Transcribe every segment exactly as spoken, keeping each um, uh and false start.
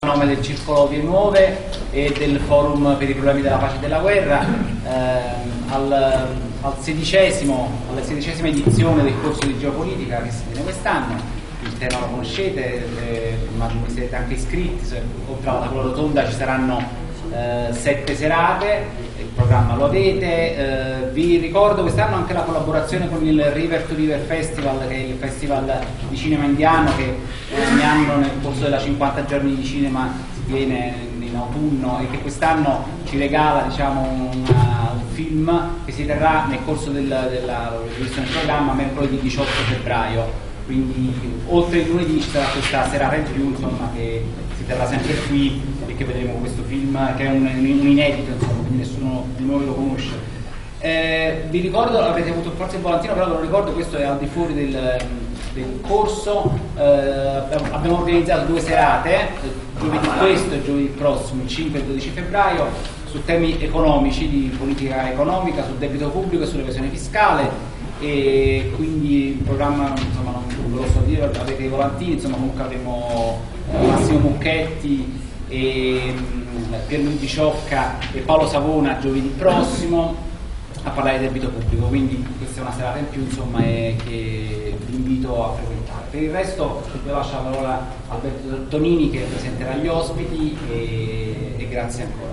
nome del Circolo Vie Nuove e del Forum per i problemi della pace e della guerra, ehm, al, al sedicesimo, alla sedicesima edizione del corso di geopolitica che si tiene quest'anno. Il tema lo conoscete, eh, ma vi siete anche iscritti, se, oltre alla tavola rotonda ci saranno eh, sette serate, il programma lo avete. Eh, vi ricordo quest'anno anche la collaborazione con il River to River Festival, che è il festival di cinema indiano che ogni anno nel corso della cinquanta giorni di cinema si tiene in autunno e che quest'anno ci regala, diciamo, una, un film che si terrà nel corso del, della rivista del programma mercoledì diciotto febbraio. Quindi oltre il lunedì ci sarà questa serata in più, insomma, che si terrà sempre qui e che vedremo questo film che è un, un inedito, insomma, quindi nessuno di noi lo conosce. Eh, vi ricordo, avrete avuto forse il volantino, però ve lo ricordo, questo è al di fuori del, del corso. Eh, abbiamo organizzato due serate, giovedì questo e giovedì prossimo, il cinque e dodici febbraio, su temi economici, di politica economica, sul debito pubblico e sull'evasione fiscale. E quindi il programma, insomma, non ve lo so dire, avete i volantini, insomma, comunque avremo eh, Massimo Mucchetti e mh, Pierluigi Ciocca e Paolo Savona giovedì prossimo a parlare di debito pubblico, quindi questa è una serata in più, insomma, e che vi invito a frequentare. Per il resto vi lascio la parola a Alberto Tonini che presenterà gli ospiti e, e grazie ancora.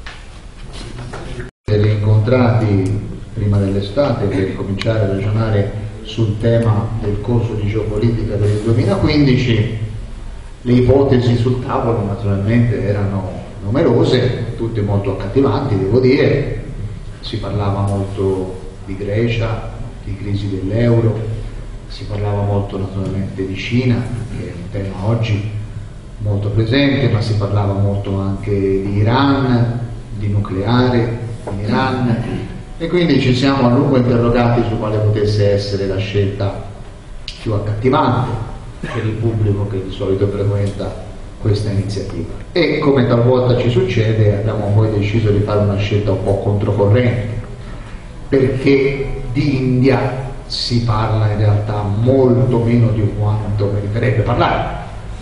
Siete incontrati prima dell'estate per cominciare a ragionare sul tema del corso di geopolitica per il duemilaquindici. Le ipotesi sul tavolo naturalmente erano numerose, tutte molto accattivanti, devo dire. Si parlava molto di Grecia, di crisi dell'euro, si parlava molto naturalmente di Cina, che è un tema oggi molto presente, ma si parlava molto anche di Iran, di nucleare in Iran. E quindi ci siamo a lungo interrogati su quale potesse essere la scelta più accattivante per il pubblico che di solito frequenta questa iniziativa. E come talvolta ci succede, abbiamo poi deciso di fare una scelta un po' controcorrente, perché di India si parla in realtà molto meno di quanto meriterebbe parlare.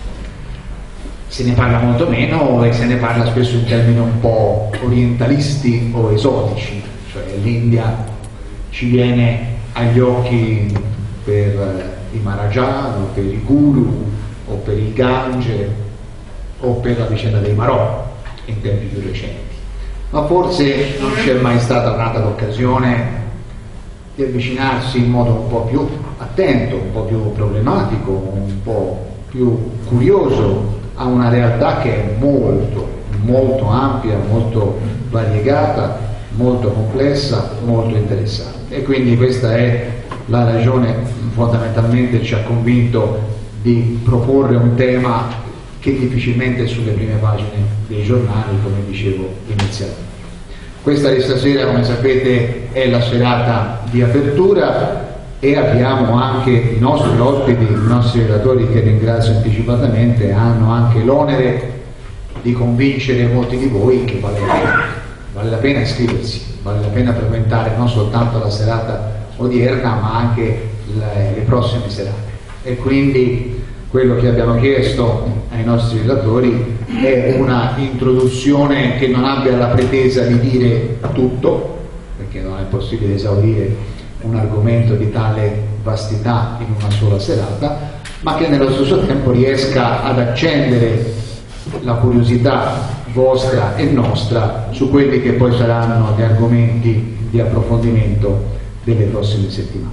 Se ne parla molto meno e se ne parla spesso in termini un po' orientalisti o esotici. Cioè l'India ci viene agli occhi per i Maharaja, o per i Guru, o per il Gange, o per la vicenda dei Marò, in tempi più recenti. Ma forse non c'è mai stata data l'occasione di avvicinarsi in modo un po' più attento, un po' più problematico, un po' più curioso a una realtà che è molto, molto ampia, molto variegata, molto complessa, molto interessante. E quindi questa è la ragione fondamentalmente ci ha convinto di proporre un tema che difficilmente è sulle prime pagine dei giornali, come dicevo inizialmente. Questa di stasera, come sapete, è la serata di apertura e abbiamo anche i nostri ospiti, i nostri relatori, che ringrazio anticipatamente, hanno anche l'onere di convincere molti di voi che vale la pena. Vale la pena iscriversi, vale la pena frequentare non soltanto la serata odierna ma anche le, le prossime serate. E quindi quello che abbiamo chiesto ai nostri relatori è una introduzione che non abbia la pretesa di dire tutto, perché non è possibile esaurire un argomento di tale vastità in una sola serata, ma che nello stesso tempo riesca ad accendere la curiosità vostra e nostra su quelli che poi saranno gli argomenti di approfondimento delle prossime settimane.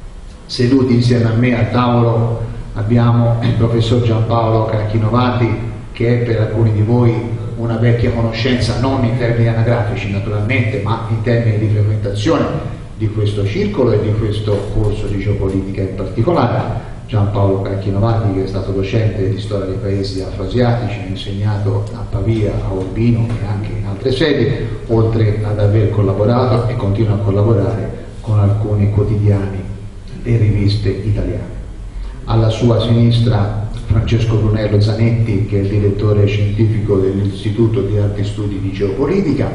Seduti insieme a me al tavolo abbiamo il professor Giampaolo Carchinovati, che è per alcuni di voi una vecchia conoscenza, non in termini anagrafici naturalmente, ma in termini di frequentazione di questo circolo e di questo corso di geopolitica in particolare. Giampaolo Carchinovati, che è stato docente di storia dei paesi afroasiatici, ha insegnato a Pavia, a Urbino e anche in altre sedi, oltre ad aver collaborato e continua a collaborare con alcuni quotidiani e riviste italiane. Alla sua sinistra Francesco Brunello Zanetti, che è il direttore scientifico dell'Istituto di Alti Studi di Geopolitica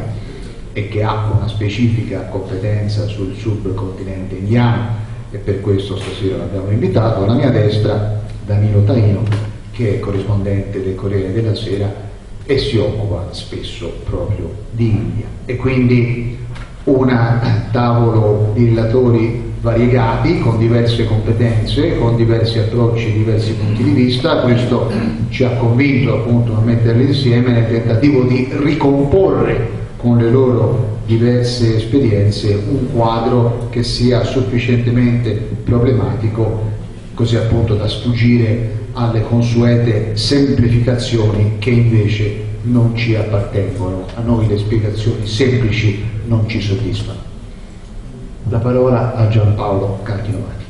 e che ha una specifica competenza sul subcontinente indiano, e per questo stasera l'abbiamo invitato. Alla mia destra Danilo Taino, che è corrispondente del Corriere della Sera e si occupa spesso proprio di India. E quindi un tavolo di relatori variegati, con diverse competenze, con diversi approcci, diversi punti di vista. Questo ci ha convinto appunto a metterli insieme nel tentativo di ricomporre con le loro diverse esperienze un quadro che sia sufficientemente problematico, così appunto da sfuggire alle consuete semplificazioni che invece non ci appartengono. A noi le spiegazioni semplici non ci soddisfano. La parola a Giampaolo Carchinovati.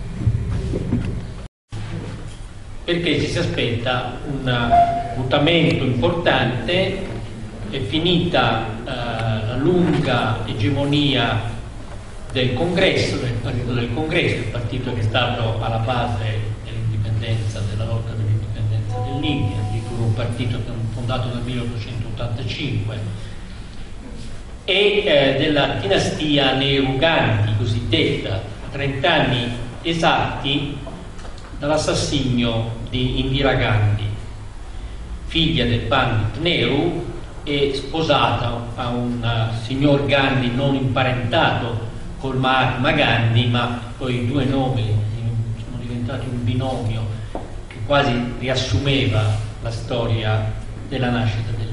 Perché ci si aspetta un mutamento importante, è finita eh, la lunga egemonia del Congresso, del partito del Congresso, il partito che è stato alla base dell'indipendenza, della lotta per l'indipendenza dell'India, addirittura un partito fondato nel milleottocentottantacinque, e eh, della dinastia Nehru-Gandhi cosiddetta, a trent'anni esatti dall'assassinio di Indira Gandhi, figlia del Pandit Nehru e sposata a un signor Gandhi non imparentato col Mahatma Gandhi, ma poi i due nomi sono diventati un binomio che quasi riassumeva la storia della nascita dell'India.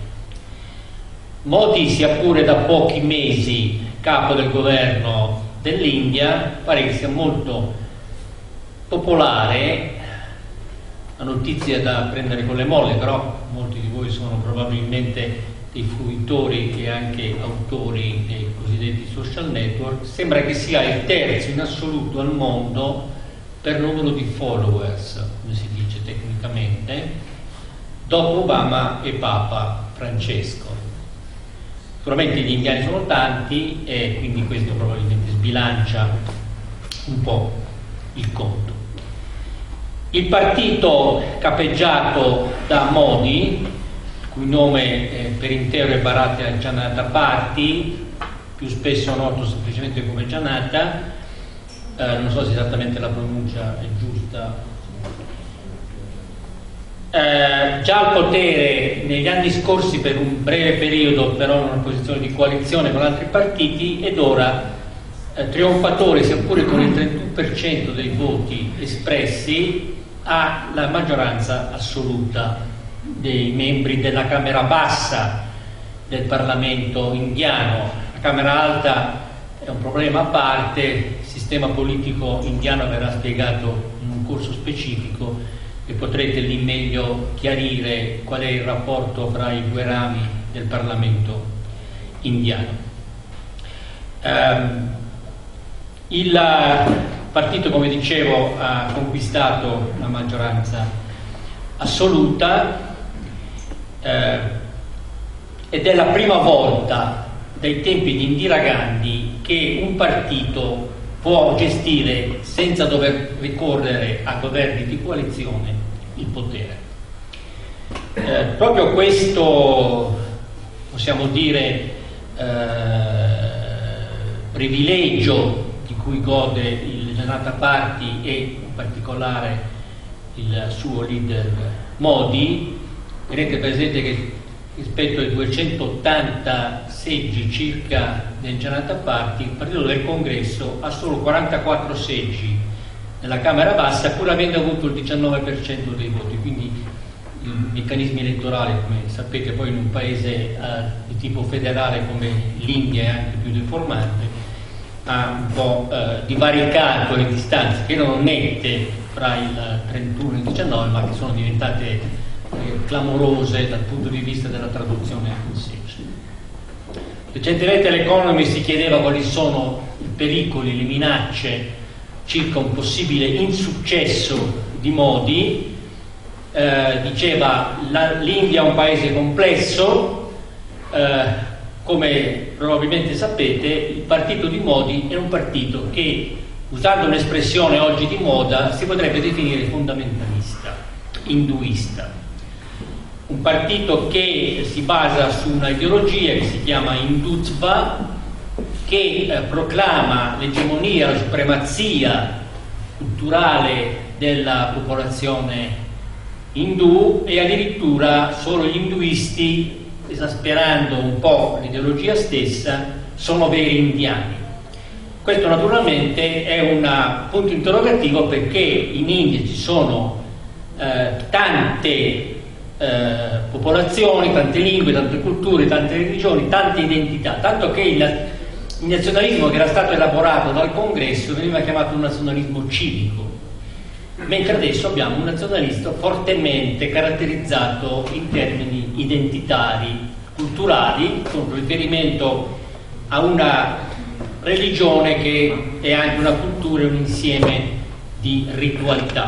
Modi, sia pure da pochi mesi capo del governo dell'India, pare che sia molto popolare. La notizia è da prendere con le molle, però molti di voi sono probabilmente dei fruitori e anche autori dei cosiddetti social network. Sembra che sia il terzo in assoluto al mondo per numero di followers, come si dice tecnicamente, dopo Obama e Papa Francesco. Sicuramente gli indiani sono tanti e quindi questo probabilmente sbilancia un po' il conto. Il partito capeggiato da Modi, cui nome eh, per intero è Bharatiya Janata Party, più spesso noto semplicemente come Janata, eh, non so se esattamente la pronuncia è giusta. Eh, già al potere negli anni scorsi per un breve periodo, però in una posizione di coalizione con altri partiti, ed ora eh, trionfatore, sia pure con il trentuno per cento dei voti espressi, ha la maggioranza assoluta dei membri della Camera Bassa del Parlamento indiano. La Camera Alta è un problema a parte, il sistema politico indiano verrà spiegato in un corso specifico e potrete lì meglio chiarire qual è il rapporto fra i due rami del Parlamento indiano. Um, il partito, come dicevo, ha conquistato la maggioranza assoluta eh, ed è la prima volta dai tempi di Indira Gandhi che un partito può gestire senza dover ricorrere a governi di coalizione il potere. Eh, proprio questo, possiamo dire, eh, privilegio di cui gode il Janata Party e in particolare il suo leader Modi. Tenete presente che rispetto ai duecentottanta seggi circa del Janata Party, il partito del Congresso ha solo quarantaquattro seggi nella Camera Bassa, pur avendo avuto il diciannove per cento dei voti. Quindi i meccanismi elettorali, come sapete, poi in un paese eh, di tipo federale come l'India è anche più deformante, ha un po' eh, divaricato le distanze che erano nette fra il trentuno e il diciannove, ma che sono diventate eh, clamorose dal punto di vista della traduzione in seggi. Recentemente l'Economist si chiedeva quali sono i pericoli, le minacce circa un possibile insuccesso di Modi. Eh, diceva la, l'India è un paese complesso, eh, come probabilmente sapete il partito di Modi è un partito che, usando un'espressione oggi di moda, si potrebbe definire fondamentalista, induista, un partito che si basa su una ideologia che si chiama Hindutva, che eh, proclama l'egemonia, la supremazia culturale della popolazione indù, e addirittura solo gli induisti, esasperando un po' l'ideologia stessa, sono veri indiani. Questo naturalmente è un punto interrogativo, perché in India ci sono eh, tante eh, popolazioni, tante lingue, tante culture, tante religioni, tante identità, tanto che il, il nazionalismo che era stato elaborato dal Congresso veniva chiamato un nazionalismo civico, mentre adesso abbiamo un nazionalismo fortemente caratterizzato in termini identitari, culturali, con riferimento a una religione che è anche una cultura e un insieme di ritualità.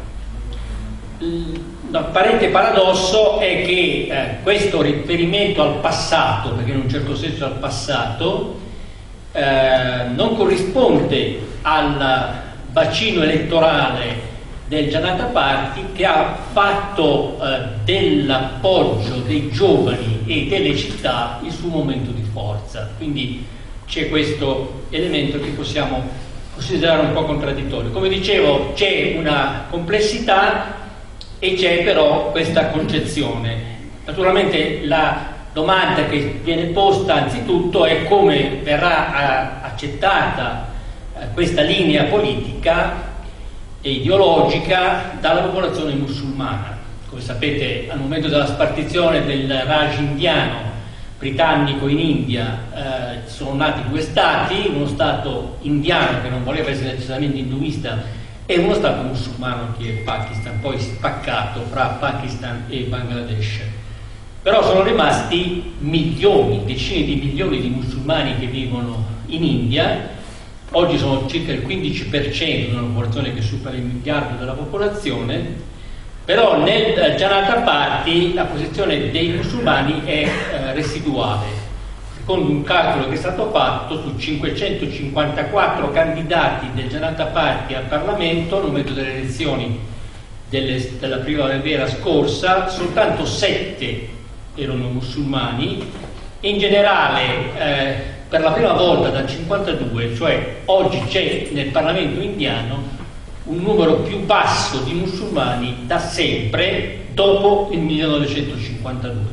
L'apparente paradosso è che eh, questo riferimento al passato, perché in un certo senso al passato, eh, non corrisponde al bacino elettorale del Janata Party, che ha fatto eh, dell'appoggio dei giovani e delle città il suo momento di forza. Quindi c'è questo elemento che possiamo considerare un po' contraddittorio. Come dicevo, c'è una complessità e c'è però questa concezione. Naturalmente la domanda che viene posta anzitutto è come verrà accettata eh, questa linea politica e ideologica dalla popolazione musulmana. Come sapete, al momento della spartizione del Raj indiano britannico in India eh, sono nati due stati, uno stato indiano che non voleva essere necessariamente induista e uno stato musulmano che è il Pakistan, poi spaccato fra Pakistan e Bangladesh. Però sono rimasti milioni, decine di milioni di musulmani che vivono in India. Oggi sono circa il quindici per cento di una popolazione che supera il miliardo della popolazione. Però nel Janata Party la posizione dei musulmani è eh, residuale. Secondo un calcolo che è stato fatto, su cinquecentocinquantaquattro candidati del Janata Party al Parlamento, al momento delle elezioni delle, della primavera scorsa, soltanto sette erano musulmani. In generale, eh, per la prima volta dal cinquantadue, cioè oggi c'è nel Parlamento indiano un numero più basso di musulmani da sempre, dopo il millenovecentocinquantadue.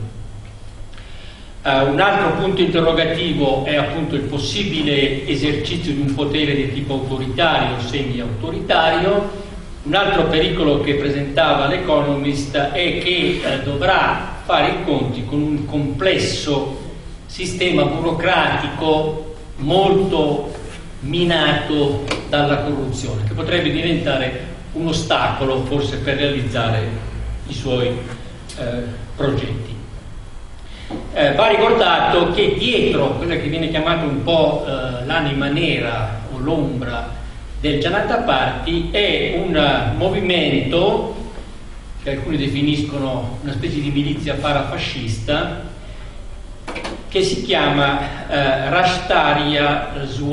Uh, un altro punto interrogativo è appunto il possibile esercizio di un potere di tipo autoritario o semi-autoritario. Un altro pericolo che presentava l'Economist è che uh, dovrà fare i conti con un complesso sistema burocratico molto minato dalla corruzione, che potrebbe diventare un ostacolo forse per realizzare i suoi eh, progetti. Eh, va ricordato che dietro quella che viene chiamata un po' eh, l'anima nera o l'ombra del Janata Party è un movimento che alcuni definiscono una specie di milizia parafascista, che si chiama eh, Rashtriya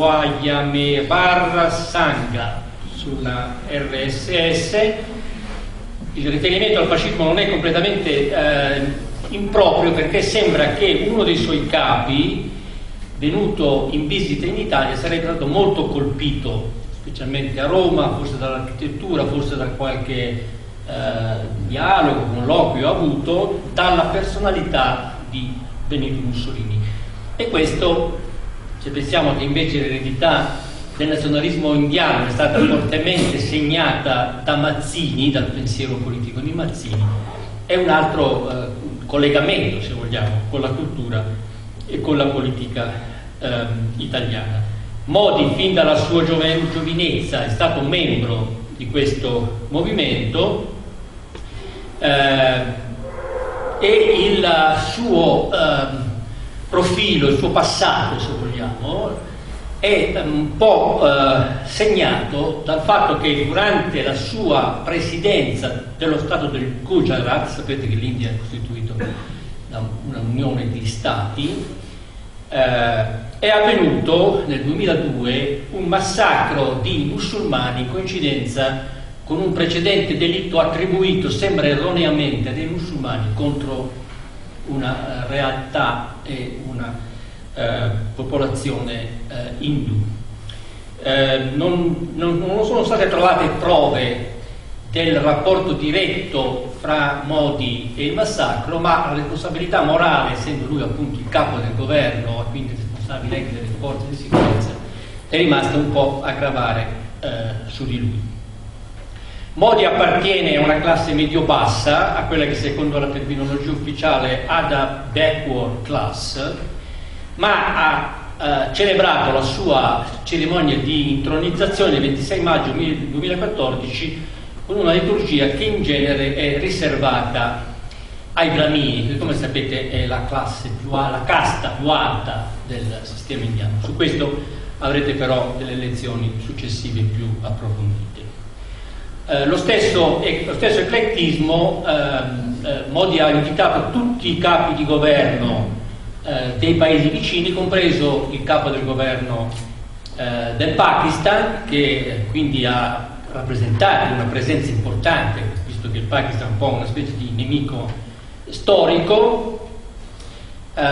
Swayamevar Sangha, sulla R S S. Il riferimento al fascismo non è completamente eh, improprio, perché sembra che uno dei suoi capi, venuto in visita in Italia, sarebbe stato molto colpito, specialmente a Roma, forse dall'architettura, forse da qualche eh, dialogo, colloquio avuto, dalla personalità di Benito Mussolini. E questo, se pensiamo che invece l'eredità del nazionalismo indiano è stata fortemente segnata da Mazzini, dal pensiero politico di Mazzini, è un altro eh, collegamento, se vogliamo, con la cultura e con la politica eh, italiana. Modi, fin dalla sua gioven- giovinezza, è stato membro di questo movimento, eh, e il suo eh, profilo, il suo passato, se vogliamo, è un po' eh, segnato dal fatto che durante la sua presidenza dello Stato del Gujarat, sapete che l'India è costituita da una unione di stati, eh, è avvenuto nel duemiladue un massacro di musulmani in coincidenza con un precedente delitto attribuito, sembra erroneamente, a dei musulmani contro una uh, realtà e una uh, popolazione uh, indù. Uh, non, non, non sono state trovate prove del rapporto diretto fra Modi e il massacro, ma la responsabilità morale, essendo lui appunto il capo del governo e quindi responsabile anche delle forze di sicurezza, è rimasta un po' a gravare eh, su di lui. Modi appartiene a una classe medio-bassa, a quella che secondo la terminologia ufficiale ha da backward class, ma ha eh, celebrato la sua cerimonia di intronizzazione il ventisei maggio duemilaquattordici con una liturgia che in genere è riservata ai bramini, che come sapete è la classe più alta, la casta più alta del sistema indiano. Su questo avrete però delle lezioni successive più approfondite. Eh, lo, stesso, eh, lo stesso eclettismo eh, eh, Modi ha invitato tutti i capi di governo eh, dei paesi vicini, compreso il capo del governo eh, del Pakistan, che quindi ha rappresentato una presenza importante, visto che il Pakistan è un po' una specie di nemico storico. Eh,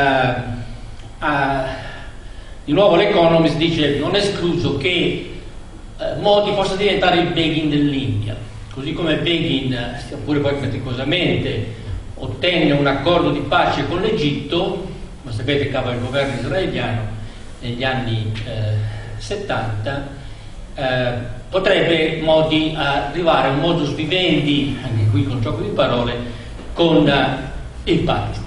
ha, di nuovo l'Economist dice: non è escluso che eh, Modi possa diventare il Begin dell'India, così come Begin, sia pure poi faticosamente, ottenne un accordo di pace con l'Egitto, ma sapete che aveva il governo israeliano negli anni eh, settanta, eh, potrebbe Modi arrivare a un modus vivendi, anche qui con gioco di parole, con eh, il Pakistan.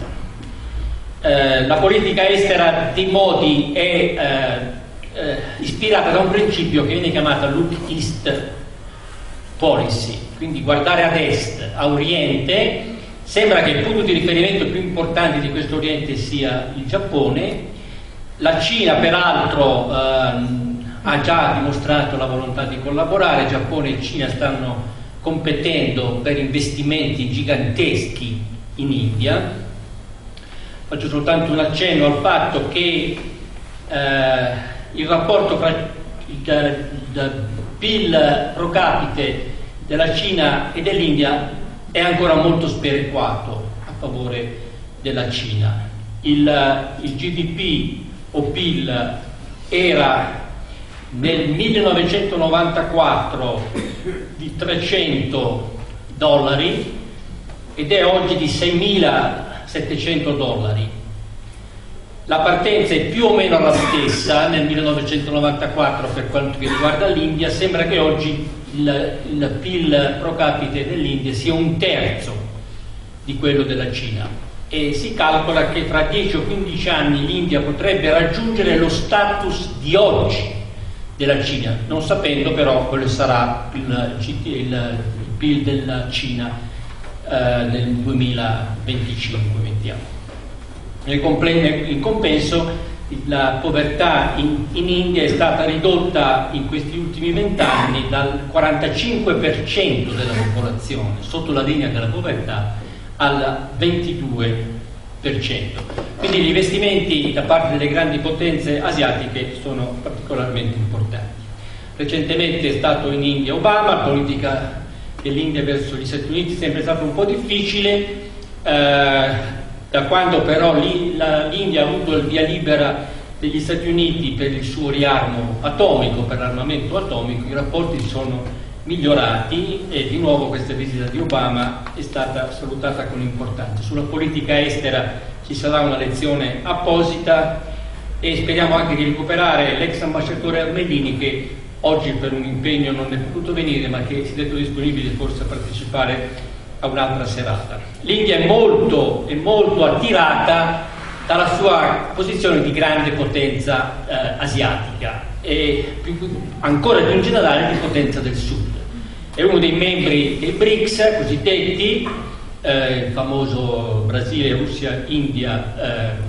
Eh, la politica estera di Modi è eh, eh, ispirata da un principio che viene chiamato Look East Policy, quindi guardare ad est, a oriente. Sembra che il punto di riferimento più importante di questo oriente sia il Giappone. La Cina peraltro ehm, ha già dimostrato la volontà di collaborare. Giappone e Cina stanno competendo per investimenti giganteschi in India. Faccio soltanto un accenno al fatto che eh, il rapporto tra il, il P I L pro capite della Cina e dell'India è ancora molto sperequato a favore della Cina. Il, il G D P o P I L era nel millenovecentonovantaquattro di trecento dollari ed è oggi di seimilasettecento dollari. La partenza è più o meno la stessa nel millenovecentonovantaquattro per quanto riguarda l'India. Sembra che oggi il, il P I L pro capite dell'India sia un terzo di quello della Cina e si calcola che tra dieci o quindici anni l'India potrebbe raggiungere lo status di oggi della Cina, non sapendo però quale sarà il, il, il P I L della Cina eh, nel duemilaventicinque. Vediamo. Nel in compenso la povertà in, in India è stata ridotta in questi ultimi vent'anni dal quarantacinque per cento della popolazione sotto la linea della povertà al ventidue per cento. Quindi gli investimenti da parte delle grandi potenze asiatiche sono particolarmente importanti. Recentemente è stato in India Obama. La politica dell'India verso gli Stati Uniti è sempre stata un po' difficile. Eh, Da quando però l'India ha avuto il via libera degli Stati Uniti per il suo riarmo atomico, per l'armamento atomico, i rapporti sono migliorati e di nuovo questa visita di Obama è stata salutata con importanza. Sulla politica estera ci sarà una lezione apposita e speriamo anche di recuperare l'ex ambasciatore Armelini, che oggi per un impegno non è potuto venire, ma che si è detto disponibile forse a partecipare a un'altra serata. L'India è molto, è molto attirata dalla sua posizione di grande potenza eh, asiatica e più, ancora più in generale di potenza del sud. È uno dei membri dei BRICS cosiddetti, eh, il famoso Brasile, Russia, India, eh,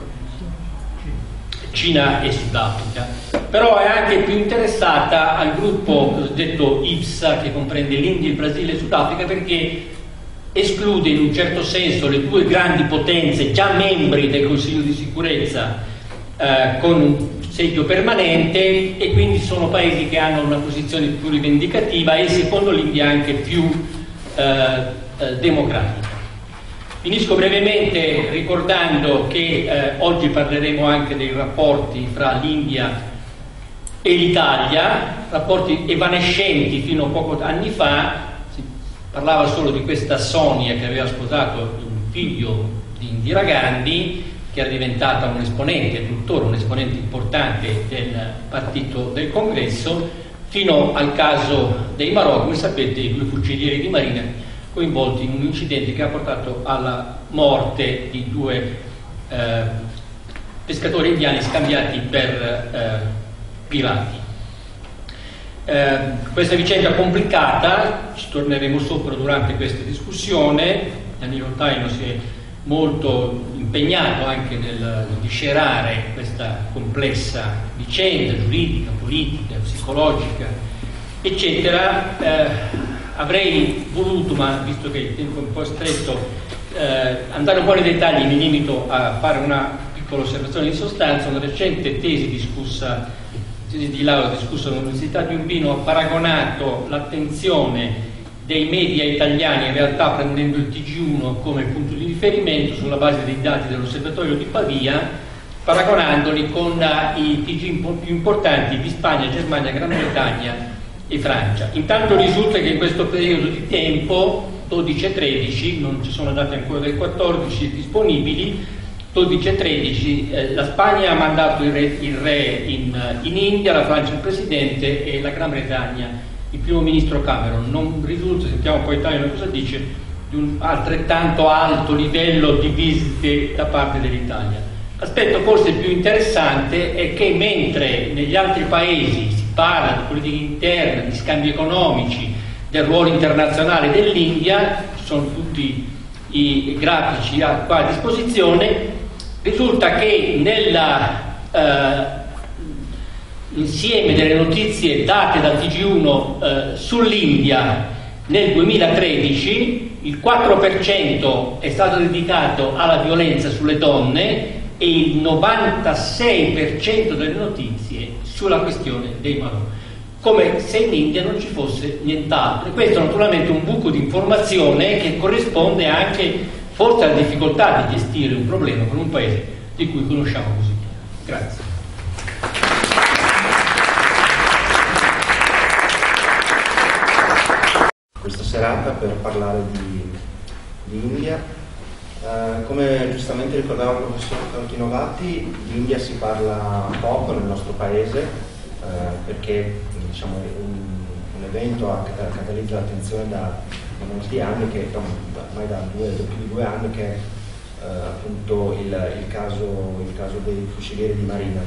Cina e Sudafrica, però è anche più interessata al gruppo cosiddetto I P S A, che comprende l'India, il Brasile e il Sudafrica, perché esclude in un certo senso le due grandi potenze già membri del Consiglio di sicurezza eh, con un seggio permanente, e quindi sono paesi che hanno una posizione più rivendicativa e secondo l'India anche più eh, eh, democratica. Finisco brevemente ricordando che eh, oggi parleremo anche dei rapporti fra l'India e l'Italia, rapporti evanescenti fino a pochi anni fa. parlava solo di questa Sonia che aveva sposato un figlio di Indira Gandhi, che era diventata un esponente, tuttora un esponente importante del partito del Congresso, fino al caso dei Marò, come sapete, i due fucilieri di Marina coinvolti in un incidente che ha portato alla morte di due eh, pescatori indiani scambiati per eh, pirati. Eh, questa vicenda complicata, ci torneremo sopra durante questa discussione. Danilo Taino si è molto impegnato anche nel discerare questa complessa vicenda giuridica, politica, psicologica, eccetera. Eh, avrei voluto, ma visto che il tempo è un po' stretto, eh, andare un po' nei dettagli. Mi limito a fare una piccola osservazione di sostanza. Una recente tesi discussa di laurea discussa all'Università di Urbino ha paragonato l'attenzione dei media italiani, in realtà prendendo il T G uno come punto di riferimento sulla base dei dati dell'Osservatorio di Pavia, paragonandoli con i T G più importanti di Spagna, Germania, Gran Bretagna e Francia. Intanto risulta che in questo periodo di tempo, dodici e tredici, non ci sono date ancora del quattordici disponibili, dodici e tredici, eh, la Spagna ha mandato il re, il re in, in India, la Francia il presidente e la Gran Bretagna il primo ministro Cameron. Non risulta, sentiamo poi Italia cosa dice, di un altrettanto alto livello di visite da parte dell'Italia. L'aspetto forse più interessante è che mentre negli altri paesi si parla di politica interna, di scambi economici, del ruolo internazionale dell'India, ci sono tutti i grafici qua a disposizione, risulta che nella eh, insieme delle notizie date dal T G uno eh, sull'India nel duemilatredici il quattro per cento è stato dedicato alla violenza sulle donne e il novantasei per cento delle notizie sulla questione dei Marò, come se in India non ci fosse nient'altro. E questo è naturalmente un buco di informazione che corrisponde anche forse alla difficoltà di gestire un problema con un paese di cui conosciamo così poco. Grazie. Questa serata per parlare di, di India. Uh, come giustamente ricordava il professor Cautinovati, di India si parla poco nel nostro paese uh, perché diciamo, un, un evento ha catalizza l'attenzione da, da molti anni, che ormai da, due, da più di due anni, che è uh, appunto il, il, caso, il caso dei fucilieri di Marina.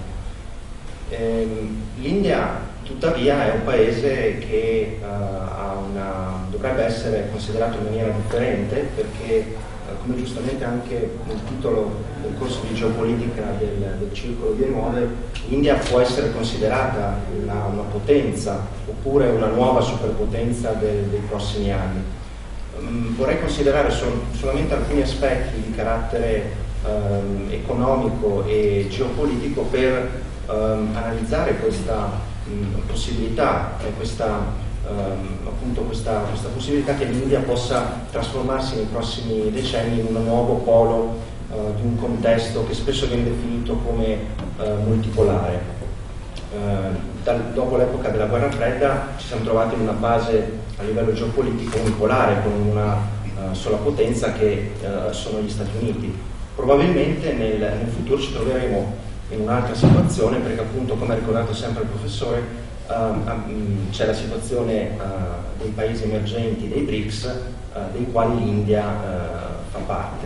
Ehm, L'India tuttavia è un paese che uh, ha una, dovrebbe essere considerato in maniera differente, perché come giustamente anche nel titolo del corso di geopolitica del, del Circolo di Nuove, l'India può essere considerata una, una potenza oppure una nuova superpotenza del, dei prossimi anni. Um, vorrei considerare sol, solamente alcuni aspetti di carattere um, economico e geopolitico per um, analizzare questa um, possibilità e questa Uh, appunto questa, questa possibilità che l'India possa trasformarsi nei prossimi decenni in un nuovo polo uh, di un contesto che spesso viene definito come uh, multipolare. Uh, dal, dopo l'epoca della guerra fredda ci siamo trovati in una fase a livello geopolitico unipolare, con una uh, sola potenza che uh, sono gli Stati Uniti. Probabilmente nel, nel futuro ci troveremo in un'altra situazione, perché appunto, come ha ricordato sempre il professore, Uh, um, c'è la situazione uh, dei paesi emergenti, dei B R I C S, uh, dei quali l'India uh, fa parte.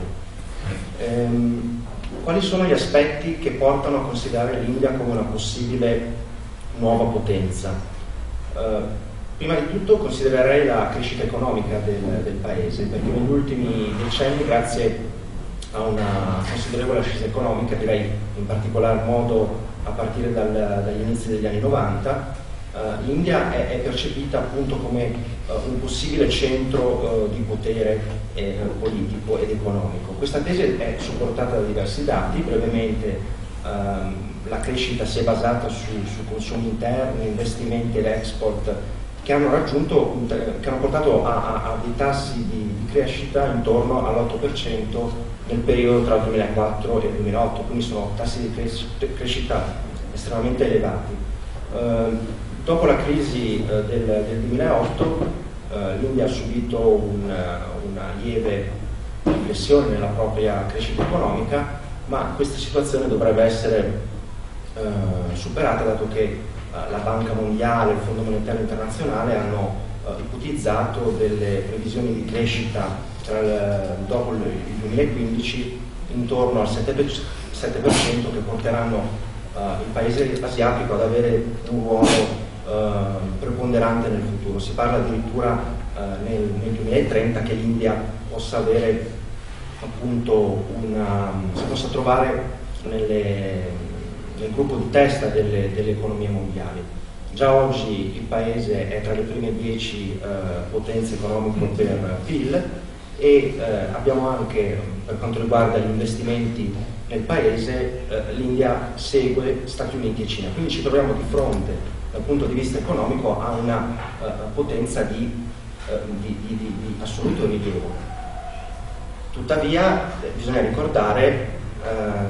Um, quali sono gli aspetti che portano a considerare l'India come una possibile nuova potenza? Uh, prima di tutto considererei la crescita economica del, del paese, perché negli ultimi decenni, grazie a una considerevole ascesa economica, direi in particolar modo a partire dal, dagli inizi degli anni novanta, Uh, l'India è, è percepita appunto come uh, un possibile centro uh, di potere eh, politico ed economico. Questa tesi è supportata da diversi dati. Brevemente, um, la crescita si è basata su, su consumi interni, investimenti ed export che hanno raggiunto, che hanno portato a, a, a dei tassi di, di crescita intorno all'otto per cento nel periodo tra il duemilaquattro e il duemilaotto, quindi sono tassi di cres- crescita estremamente elevati. Uh, Dopo la crisi eh, del, del duemilaotto eh, l'India ha subito un, una lieve flessione nella propria crescita economica, ma questa situazione dovrebbe essere eh, superata, dato che eh, la Banca Mondiale e il Fondo Monetario Internazionale hanno eh, ipotizzato delle previsioni di crescita tra il, dopo il duemilaquindici intorno al sette per cento, che porteranno eh, il paese asiatico ad avere un ruolo eh, preponderante nel futuro. Si parla addirittura eh, nel, nel duemilatrenta che l'India possa avere appunto una, si possa trovare nelle, nel gruppo di testa delle, delle economie mondiali. Già oggi il paese è tra le prime dieci eh, potenze economiche per P I L e eh, abbiamo anche, per quanto riguarda gli investimenti nel paese, eh, l'India segue Stati Uniti e Cina, quindi ci troviamo di fronte dal punto di vista economico a una eh, potenza di, eh, di, di, di, di assoluto rilievo. Tuttavia eh, bisogna ricordare eh,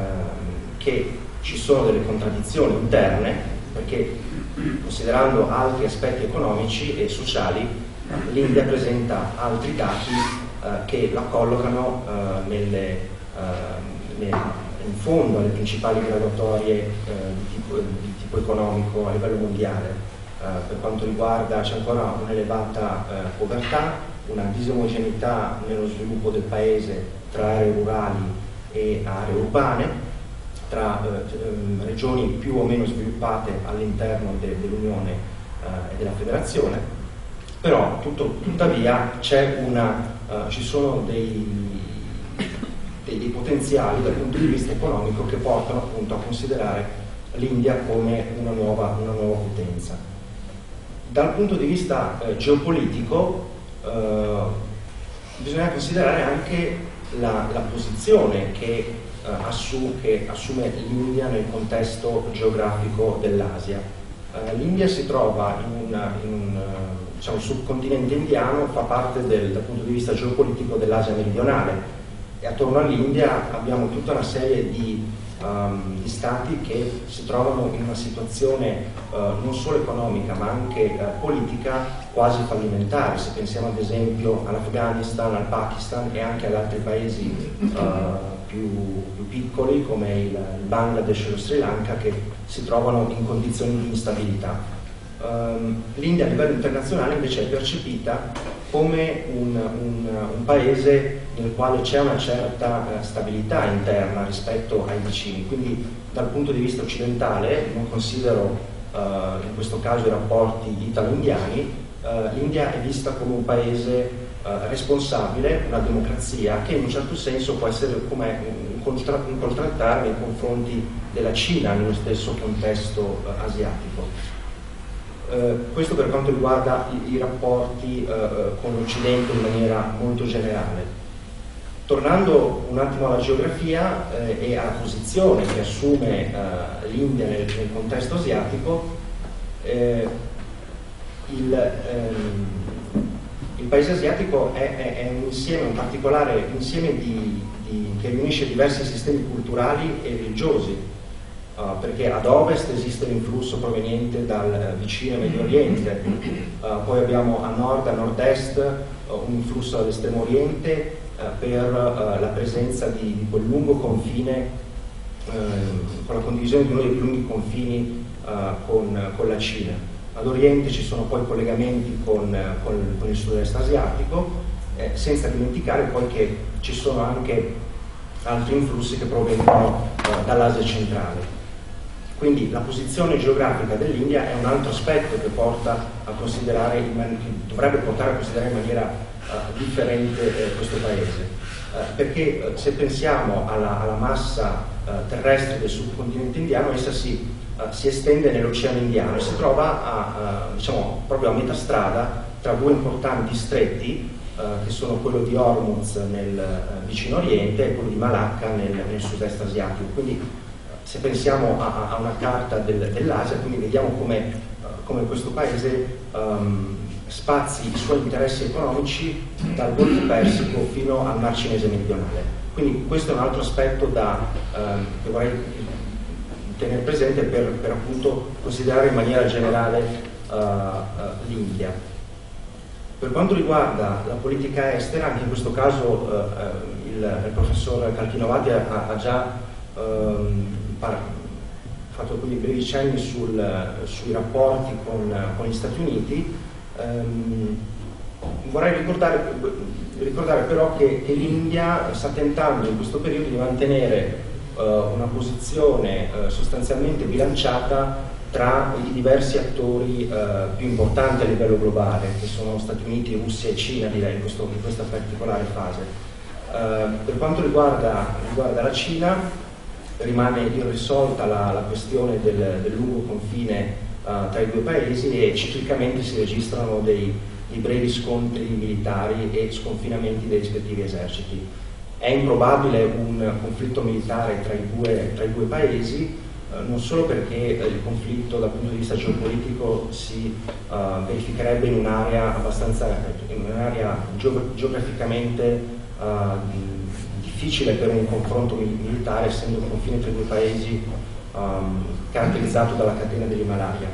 che ci sono delle contraddizioni interne, perché considerando altri aspetti economici e sociali, l'India presenta altri dati eh, che la collocano eh, nelle, eh, nel, in fondo alle principali graduatorie eh, di, tipo, di tipo economico a livello mondiale. Eh, per quanto riguarda, c'è ancora un'elevata eh, povertà, una disomogeneità nello sviluppo del paese tra aree rurali e aree urbane, tra eh, regioni più o meno sviluppate all'interno de, dell'Unione eh, e della Federazione, però tutto, tuttavia c'è una, uh, ci sono dei, dei, dei potenziali dal punto di vista economico che portano appunto a considerare l'India come una nuova, una nuova potenza. Dal punto di vista eh, geopolitico Uh, bisogna considerare anche la, la posizione che, uh, assu che assume l'India nel contesto geografico dell'Asia. Uh, L'India si trova in, una, in un uh, diciamo, subcontinente indiano, fa parte del, dal punto di vista geopolitico dell'Asia meridionale, e attorno all'India abbiamo tutta una serie di, um, di stati che si trovano in una situazione uh, non solo economica ma anche uh, politica quasi fallimentare. Se pensiamo ad esempio all'Afghanistan, al Pakistan e anche ad altri paesi uh, più, più piccoli come il, il Bangladesh e lo Sri Lanka, che si trovano in condizioni di instabilità. Um, L'India a livello internazionale invece è percepita come un, un, un paese nel quale c'è una certa uh, stabilità interna rispetto ai vicini, quindi dal punto di vista occidentale, non considero uh, in questo caso i rapporti italo-indiani, Uh, l'India è vista come un paese uh, responsabile, una democrazia che in un certo senso può essere come un, contra un contraltare nei confronti della Cina nello stesso contesto uh, asiatico. Uh, questo per quanto riguarda i, i rapporti uh, con l'Occidente in maniera molto generale. Tornando un attimo alla geografia uh, e alla posizione che assume uh, l'India nel, nel contesto asiatico, uh, Il, ehm, il paese asiatico è, è, è un insieme, un particolare insieme di, di, che riunisce diversi sistemi culturali e religiosi, uh, perché ad ovest esiste l'influsso proveniente dal uh, vicino Medio Oriente, uh, poi abbiamo a nord, a nord-est uh, un influsso dall'estremo oriente uh, per uh, la presenza di, di quel lungo confine, uh, con la condivisione di uno dei più lunghi confini uh, con, con la Cina. Ad oriente ci sono poi collegamenti con, con, con il sud-est asiatico, eh, senza dimenticare poi che ci sono anche altri influssi che provengono eh, dall'Asia centrale. Quindi la posizione geografica dell'India è un altro aspetto che, porta a considerare in man- che dovrebbe portare a considerare in maniera eh, differente eh, questo paese. Eh, perché eh, se pensiamo alla, alla massa eh, terrestre del subcontinente indiano, essa si Uh, si estende nell'Oceano Indiano e si trova a, uh, diciamo, proprio a metà strada tra due importanti stretti, uh, che sono quello di Hormuz nel uh, vicino Oriente e quello di Malacca nel, nel sud-est asiatico. Quindi uh, se pensiamo a, a una carta del, dell'Asia, quindi vediamo come, uh, come questo paese um, spazi i suoi interessi economici dal Golfo Persico fino al Mar Cinese meridionale. Quindi questo è un altro aspetto da, uh, che vorrei tenere presente per, per appunto considerare in maniera generale uh, uh, l'India. Per quanto riguarda la politica estera, anche in questo caso eh, il, il professor Calchinovati ha, ha già ehm, fatto quei brevi cenni sul, sui rapporti con, con gli Stati Uniti. Ehm, vorrei ricordare, ricordare però che, che l'India sta tentando in questo periodo di mantenere eh, una posizione eh, sostanzialmente bilanciata tra i diversi attori eh, più importanti a livello globale, che sono Stati Uniti, Russia e Cina, direi, in, questo, in questa particolare fase. Eh, per quanto riguarda, riguarda la Cina, rimane irrisolta la, la questione del, del lungo confine eh, tra i due paesi e ciclicamente si registrano dei, dei brevi scontri militari e sconfinamenti dei rispettivi eserciti. È improbabile un conflitto militare tra i due, tra i due paesi, non solo perché il conflitto dal punto di vista geopolitico si uh, verificherebbe in un'area abbastanza in un'area geograficamente uh, difficile per un confronto militare, essendo il confine tra i due paesi um, caratterizzato dalla catena dell'Himalaya.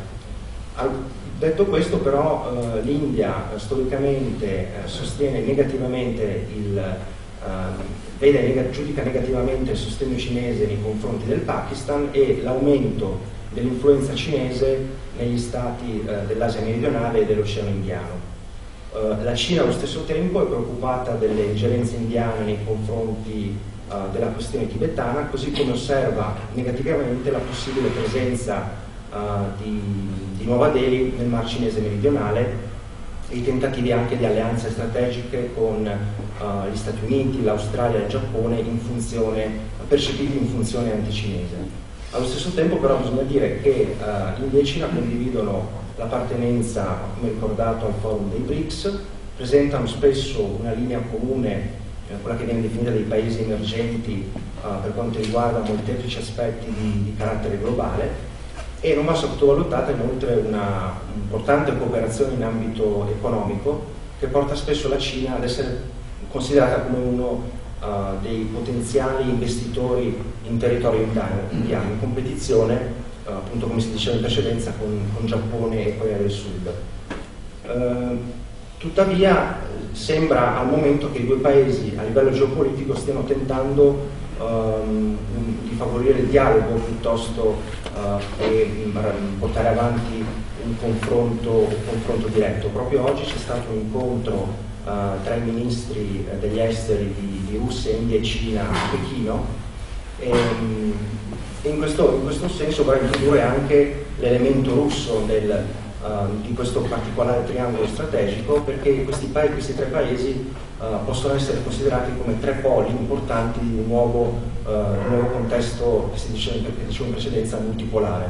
Detto questo, però, uh, l'India uh, storicamente uh, sostiene negativamente il uh, vede neg- giudica negativamente il sostegno cinese nei confronti del Pakistan e l'aumento dell'influenza cinese negli stati eh, dell'Asia meridionale e dell'Oceano Indiano. Eh, la Cina allo stesso tempo è preoccupata delle ingerenze indiane nei confronti eh, della questione tibetana, così come osserva negativamente la possibile presenza eh, di, di Nuova Delhi nel Mar Cinese meridionale, i tentativi anche di alleanze strategiche con uh, gli Stati Uniti, l'Australia e il Giappone in funzione, percepiti in funzione anticinese. Allo stesso tempo però bisogna dire che uh, India e Cina condividono l'appartenenza, come ricordato, al forum dei BRICS, presentano spesso una linea comune, eh, quella che viene definita dei paesi emergenti uh, per quanto riguarda molteplici aspetti di, di carattere globale, e non va sottovalutata inoltre una importante cooperazione in ambito economico che porta spesso la Cina ad essere considerata come uno uh, dei potenziali investitori in territorio indiano, in competizione, uh, appunto come si diceva in precedenza, con, con Giappone e Corea del Sud. Uh, tuttavia sembra al momento che i due paesi a livello geopolitico stiano tentando um, di favorire il dialogo piuttosto Uh, e um, portare avanti un confronto, un confronto diretto. Proprio oggi c'è stato un incontro uh, tra i ministri uh, degli esteri di, di Russia, India e Cina a Pechino, e, um, e in, questo, in questo senso vorrei introdurre anche l'elemento russo del, uh, di questo particolare triangolo strategico, perché questi, pa- questi tre paesi uh, possono essere considerati come tre poli importanti di un nuovo Uh, un nuovo contesto che si dice, che dicevo in precedenza, multipolare.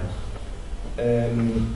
Um,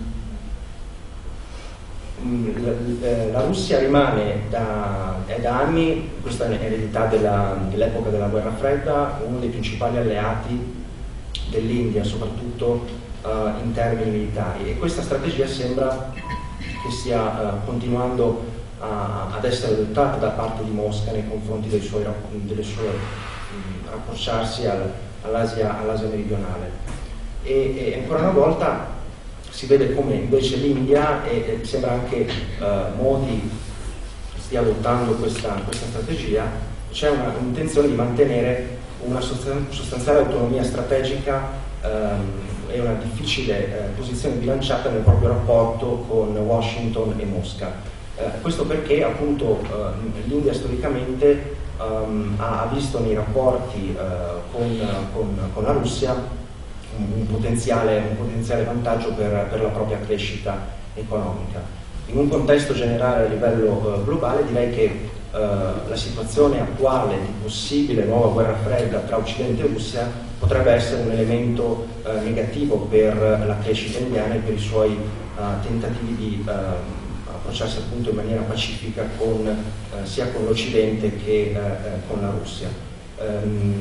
la, la Russia rimane da, è da anni, questa è l'eredità della, dell'epoca della guerra fredda, uno dei principali alleati dell'India, soprattutto uh, in termini militari, e questa strategia sembra che stia uh, continuando a, ad essere adottata da parte di Mosca nei confronti dei suoi, delle sue approcciarsi al, all'Asia, all'Asia meridionale, e, e ancora una volta si vede come invece l'India, e, e sembra anche uh, Modi stia adottando questa, questa strategia, c'è una, un'intenzione di mantenere una sostanziale autonomia strategica um, e una difficile uh, posizione bilanciata nel proprio rapporto con Washington e Mosca. Uh, questo perché appunto uh, l'India storicamente Um, ha visto nei rapporti uh, con, con, con la Russia un, un, potenziale, un potenziale vantaggio per, per la propria crescita economica. In un contesto generale a livello uh, globale, direi che uh, la situazione attuale di possibile nuova guerra fredda tra Occidente e Russia potrebbe essere un elemento uh, negativo per la crescita indiana e per i suoi uh, tentativi di uh, approcciarsi appunto in maniera pacifica con, eh, sia con l'Occidente che eh, con la Russia. Um,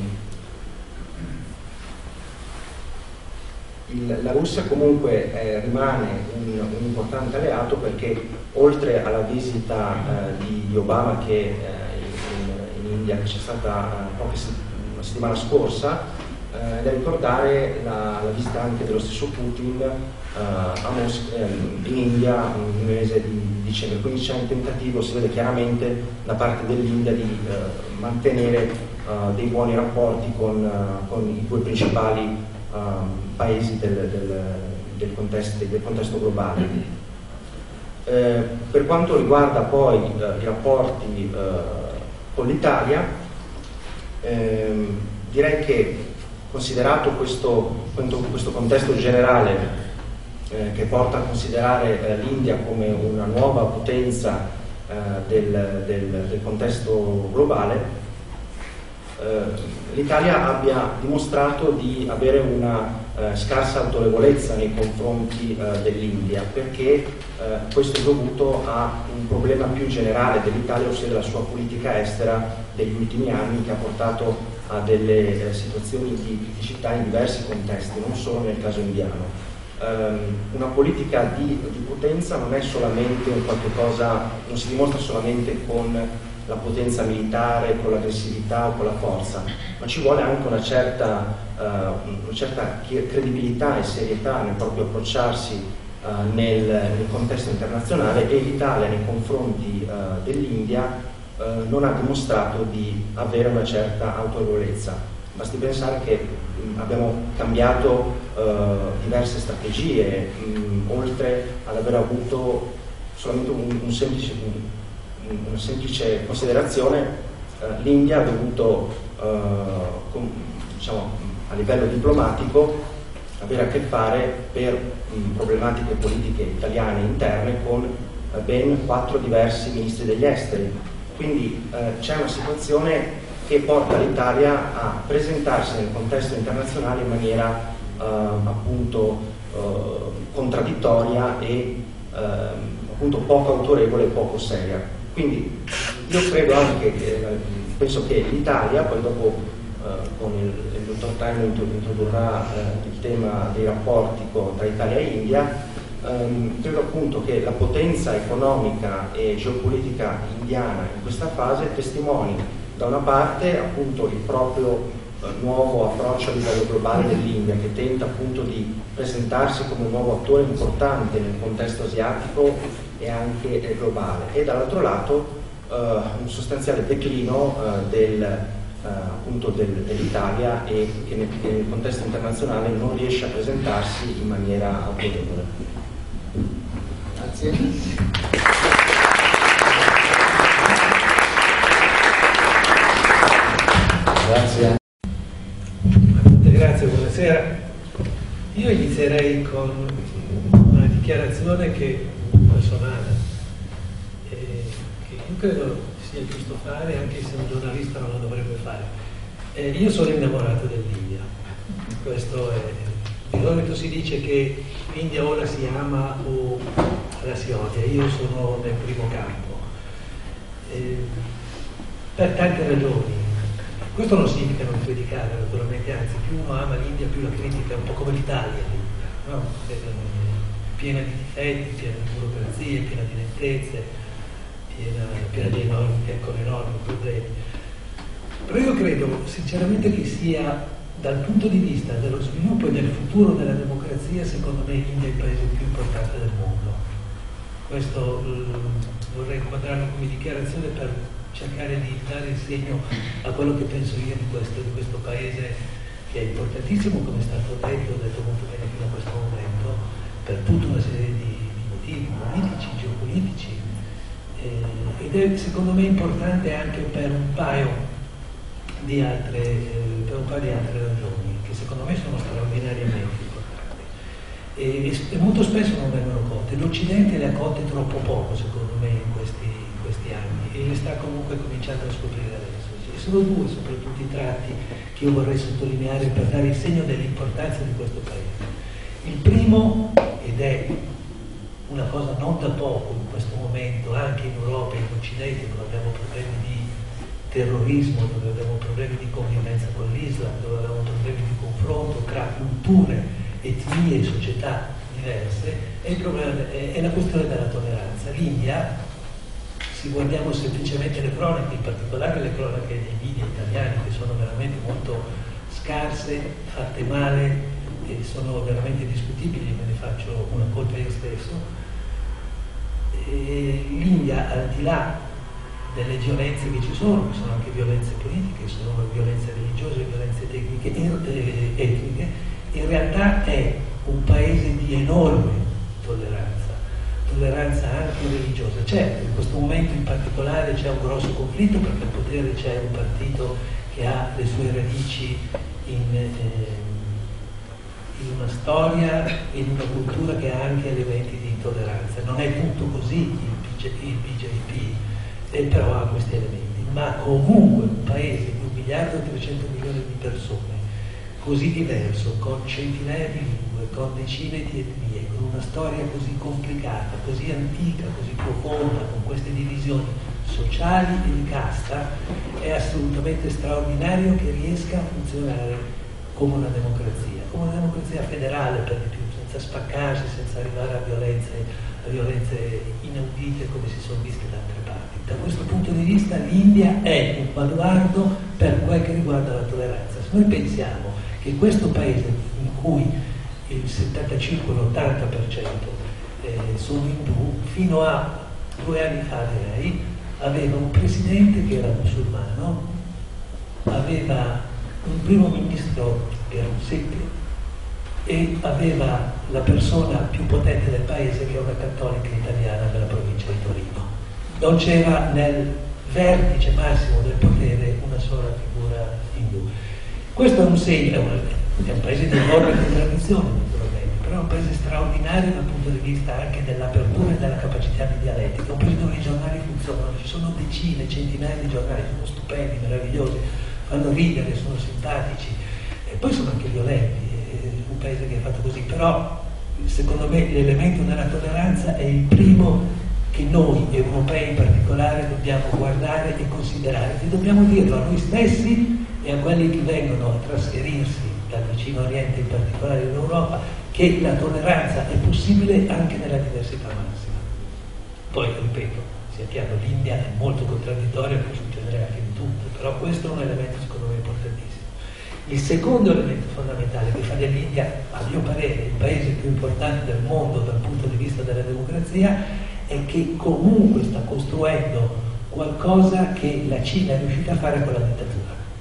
il, la Russia comunque eh, rimane un, un importante alleato, perché oltre alla visita eh, di Obama che, eh, in, in India, che c'è stata eh, poche, una settimana scorsa, eh, da ricordare la, la visita anche dello stesso Putin eh, a Mos- eh, in India nel mese di dicembre, quindi c'è un tentativo, si vede chiaramente da parte dell'India di eh, mantenere eh, dei buoni rapporti con, eh, con i due principali eh, paesi del, del, del, contesto, del contesto globale. Eh, per quanto riguarda poi eh, i rapporti eh, con l'Italia, ehm, direi che considerato questo, questo contesto generale eh, che porta a considerare eh, l'India come una nuova potenza eh, del, del, del contesto globale, eh, l'Italia abbia dimostrato di avere una eh, scarsa autorevolezza nei confronti eh, dell'India, perché eh, questo è dovuto a un problema più generale dell'Italia, ossia della sua politica estera degli ultimi anni, che ha portato a delle eh, situazioni di criticità in diversi contesti, non solo nel caso indiano. Um, una politica di, di potenza non è solamente un qualche cosa, non si dimostra solamente con la potenza militare, con l'aggressività o con la forza, ma ci vuole anche una certa, uh, una certa credibilità e serietà nel proprio approcciarsi uh, nel, nel contesto internazionale, e l'Italia nei confronti uh, dell'India Uh, non ha dimostrato di avere una certa autorevolezza. Basti pensare che mh, abbiamo cambiato uh, diverse strategie, mh, oltre ad aver avuto solamente un, un semplice, un, una semplice considerazione, uh, l'India ha dovuto, uh, con, diciamo, a livello diplomatico, avere a che fare per mh, problematiche politiche italiane interne con uh, ben quattro diversi ministri degli esteri. Quindi eh, c'è una situazione che porta l'Italia a presentarsi nel contesto internazionale in maniera eh, appunto eh, contraddittoria e eh, appunto poco autorevole e poco seria. Quindi io credo anche che, penso che l'Italia, poi dopo eh, con il, il dottor Taino introdurrà eh, il tema dei rapporti con, tra Italia e India, Um, credo appunto che la potenza economica e geopolitica indiana in questa fase testimoni da una parte appunto il proprio uh, nuovo approccio a livello globale dell'India, che tenta appunto di presentarsi come un nuovo attore importante nel contesto asiatico e anche eh, globale, e dall'altro lato uh, un sostanziale declino uh, del, uh, appunto del, dell'Italia, e che nel, che nel contesto internazionale non riesce a presentarsi in maniera autorevole. Grazie. Grazie. Grazie, buonasera. Io inizierei con una dichiarazione che personale, eh, che io credo sia giusto fare, anche se un giornalista non lo dovrebbe fare. Eh, io sono innamorato dell'India. Questo è. Di solito si dice che l'India ora si ama o la si odia, io sono nel primo campo, eh, per tante ragioni. Questo non significa non criticare, naturalmente, anzi, più uno ama l'India più la critica, è un po' come l'Italia, no? È piena di difetti, piena di burocrazie, piena di lentezze, piena, piena di enormi, con enormi problemi. Però io credo sinceramente che sia, dal punto di vista dello sviluppo e del futuro della democrazia, secondo me l'India è il paese più importante del mondo. Questo eh, vorrei inquadrarlo come dichiarazione per cercare di dare il segno a quello che penso io di questo, di questo paese, che è importantissimo, come è stato detto, ho detto molto bene fino a questo momento, per tutta una serie di, di motivi politici, geopolitici, eh, ed è secondo me importante anche per un paio di altre, eh, per un paio di altre ragioni, che secondo me sono straordinariamente importanti e, e molto spesso non vengono colte. L'Occidente le ha colte troppo poco, secondo me, in questi, in questi anni, e le sta comunque cominciando a scoprire adesso. E sono due soprattutto i tratti che io vorrei sottolineare per dare il segno dell'importanza di questo paese. Il primo, ed è una cosa non da poco in questo momento, anche in Europa e in Occidente, dove abbiamo problemi di terrorismo, dove abbiamo problemi di convivenza con l'Islam, dove abbiamo problemi di confronto tra culture, etnie e società diverse, è, il problema, è, è la questione della tolleranza. L'India, se guardiamo semplicemente le cronache, in particolare le cronache dei media italiani, che sono veramente molto scarse, fatte male e sono veramente discutibili, me ne faccio una colpa io stesso. E l'India, al di là delle violenze che ci sono, che sono anche violenze politiche, sono violenze religiose, violenze tecniche, eh, etniche, in realtà è un paese di enorme tolleranza, tolleranza anche religiosa. Certo, in questo momento in particolare c'è un grosso conflitto perché al potere c'è un partito che ha le sue radici in, eh, in una storia e in una cultura che ha anche elementi di intolleranza. Non è tutto così il B J P, eh, però ha questi elementi. Ma comunque un paese di un miliardo e trecento milioni di persone, così diverso, con centinaia di lingue, con decine di etnie, con una storia così complicata, così antica, così profonda, con queste divisioni sociali e di casta, è assolutamente straordinario che riesca a funzionare come una democrazia, come una democrazia federale per di più, senza spaccarsi, senza arrivare a violenze, a violenze inaudite come si sono viste da altre parti. Da questo punto di vista l'India è un baluardo per quel che riguarda la tolleranza. Se noi pensiamo che questo paese in cui il settantacinque l'ottanta per cento eh, sono indù, fino a due anni fa direi, aveva un presidente che era musulmano, aveva un primo ministro che era un sikh e aveva la persona più potente del paese che è una cattolica italiana della provincia di Torino. Non c'era nel vertice massimo del potere una sola figura indù. Questo è un segno, è un paese di enorme contraddizione naturalmente, però è un paese straordinario dal punto di vista anche dell'apertura e della capacità di dialettica, un paese dove i giornali funzionano, ci sono decine, centinaia di giornali, sono stupendi, meravigliosi, fanno ridere, sono simpatici e poi sono anche violenti, è un paese che è fatto così, però secondo me l'elemento della tolleranza è il primo che noi europei in particolare dobbiamo guardare e considerare, e dobbiamo dirlo a noi stessi e a quelli che vengono a trasferirsi dal vicino Oriente, in particolare in Europa, che la tolleranza è possibile anche nella diversità massima. Poi, ripeto, sia chiaro, l'India è molto contraddittoria, può succedere anche di tutto, però questo è un elemento secondo me importantissimo. Il secondo elemento fondamentale che fa dell'India, a mio parere, il paese più importante del mondo dal punto di vista della democrazia, è che comunque sta costruendo qualcosa che la Cina è riuscita a fare con la dittatura.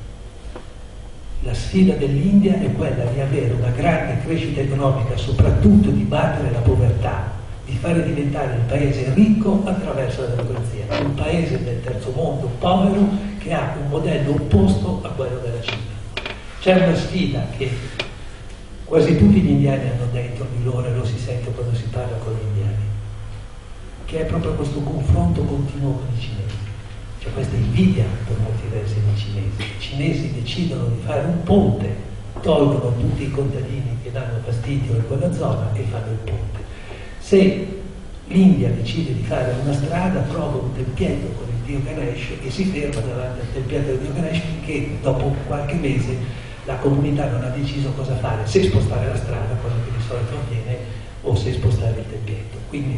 La sfida dell'India è quella di avere una grande crescita economica, soprattutto di battere la povertà, di fare diventare il paese ricco attraverso la democrazia, un paese del terzo mondo povero che ha un modello opposto a quello della Cina. C'è una sfida che quasi tutti gli indiani hanno dentro di loro e lo si sente quando si parla con gli indiani, che è proprio questo confronto continuo con i cinesi. C'è questa invidia per molti versi nei cinesi. I cinesi decidono di fare un ponte, tolgono tutti i contadini che danno fastidio in quella zona e fanno il ponte. Se l'India decide di fare una strada, trova un tempietto con il dio Ganesh e si ferma davanti al tempietto del dio Ganesh finché dopo qualche mese la comunità non ha deciso cosa fare, se spostare la strada, cosa che di solito avviene, o se spostare il tempietto. Quindi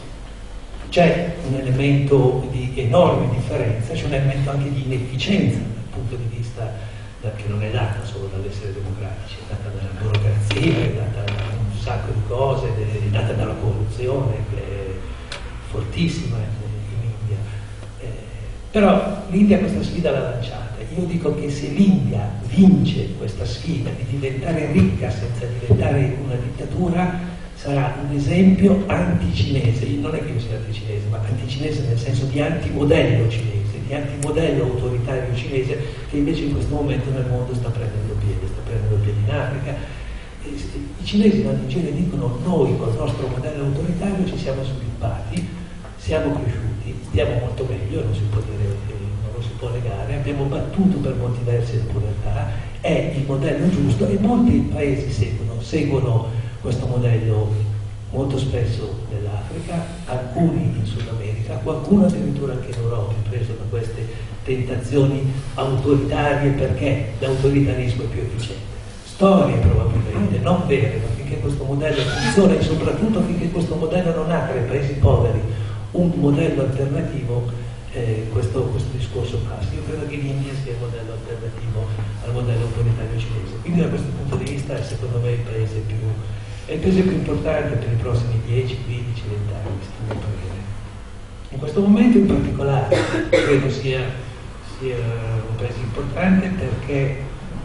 c'è un elemento di enorme differenza, c'è un elemento anche di inefficienza dal punto di vista che non è data solo dall'essere democratici, è data dalla burocrazia, è data da un sacco di cose, è data dalla corruzione che è fortissima in India. Eh, però l'India questa sfida l'ha lanciata. Io dico che se l'India vince questa sfida di diventare ricca senza diventare una dittatura, sarà un esempio anticinese, non è che io sia anticinese, ma anticinese nel senso di antimodello cinese, di antimodello autoritario cinese, che invece in questo momento nel mondo sta prendendo piede, sta prendendo piede in Africa. E i cinesi vanno in giro e dicono: noi col nostro modello autoritario ci siamo sviluppati, siamo cresciuti, stiamo molto meglio, non si può dire, non lo si può negare, abbiamo battuto per molti versi la povertà, è il modello giusto e molti paesi seguono, seguono questo modello molto spesso nell'Africa, alcuni in Sud America, qualcuno addirittura anche in Europa, preso da queste tentazioni autoritarie perché l'autoritarismo è più efficiente. Storie probabilmente, non vere, ma finché questo modello funziona e soprattutto finché questo modello non ha tra i paesi poveri un modello alternativo, eh, questo, questo discorso passi. Io credo che l'India sia il modello alternativo al modello autoritario cinese. Quindi da questo punto di vista è secondo me il paese più, è il paese più importante per i prossimi dieci, quindici, venti anni, stiamo a parere. In questo momento in particolare credo sia, sia un paese importante perché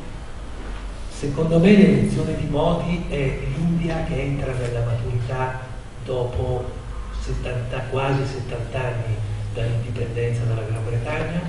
secondo me l'elezione di Modi è l'India che entra nella maturità dopo settanta, quasi settanta anni dall'indipendenza dalla Gran Bretagna,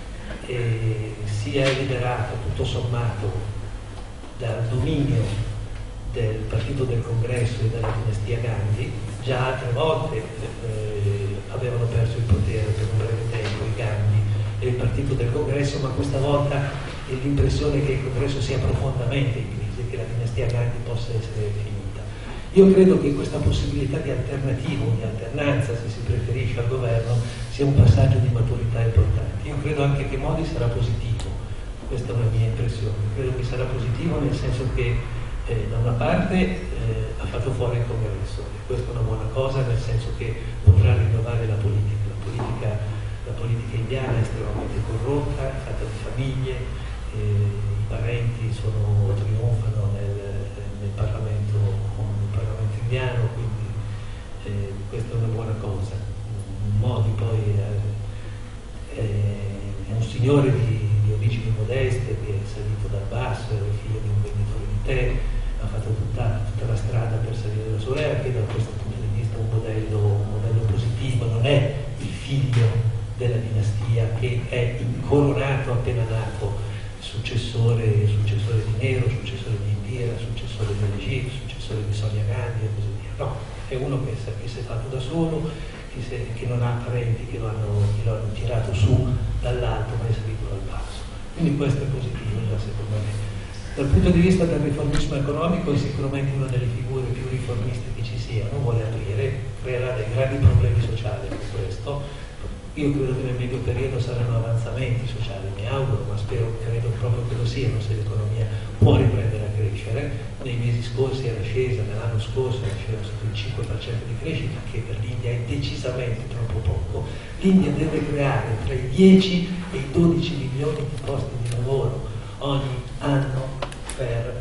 e si è liberata tutto sommato dal dominio del partito del Congresso e della dinastia Gandhi. Già altre volte eh, avevano perso il potere per un breve tempo i Gandhi e il partito del Congresso, ma questa volta è l'impressione che il Congresso sia profondamente in crisi e che la dinastia Gandhi possa essere finita. Io credo che questa possibilità di alternativo, di alternanza, se si preferisce, al governo sia un passaggio di maturità importante. Io credo anche che Modi sarà positivo, questa è una mia impressione, credo che sarà positivo nel senso che eh, da una parte eh, ha fatto fuori il Congresso, e questa è una buona cosa nel senso che potrà rinnovare la politica. La politica, la politica indiana è estremamente corrotta, è fatta di famiglie, eh, i parenti sono, trionfano nel, nel Parlamento, nel Parlamento indiano, quindi eh, questa è una buona cosa. Modi poi è, è un signore di, di origini modeste che è salito dal basso, era il figlio di un venditore di tè, ha fatto tutta, tutta la strada per salire da solo, e da questo punto di vista un modello, un modello positivo. Non è il figlio della dinastia che è incoronato appena nato, successore, successore di Nehru, successore di Indira, successore di Najib, successore di Sonia Gandhi e così via. No, è uno che, che si è fatto da solo, che, se, che non ha parenti che lo, hanno, che lo hanno tirato su dall'alto, ma è salito dal basso. Quindi questo è positivo già secondo me. Dal punto di vista del riformismo economico è sicuramente una delle figure più riformiste che ci sia, non vuole aprire, creerà dei grandi problemi sociali per questo. Io credo che nel medio periodo saranno avanzamenti sociali, mi auguro, ma spero, credo proprio che lo siano se l'economia può riprendere a crescere. Nei mesi scorsi era scesa, nell'anno scorso era scesa sotto il cinque per cento di crescita, che per l'India è decisamente troppo poco. L'India deve creare tra i dieci e i dodici milioni di posti di lavoro ogni anno per,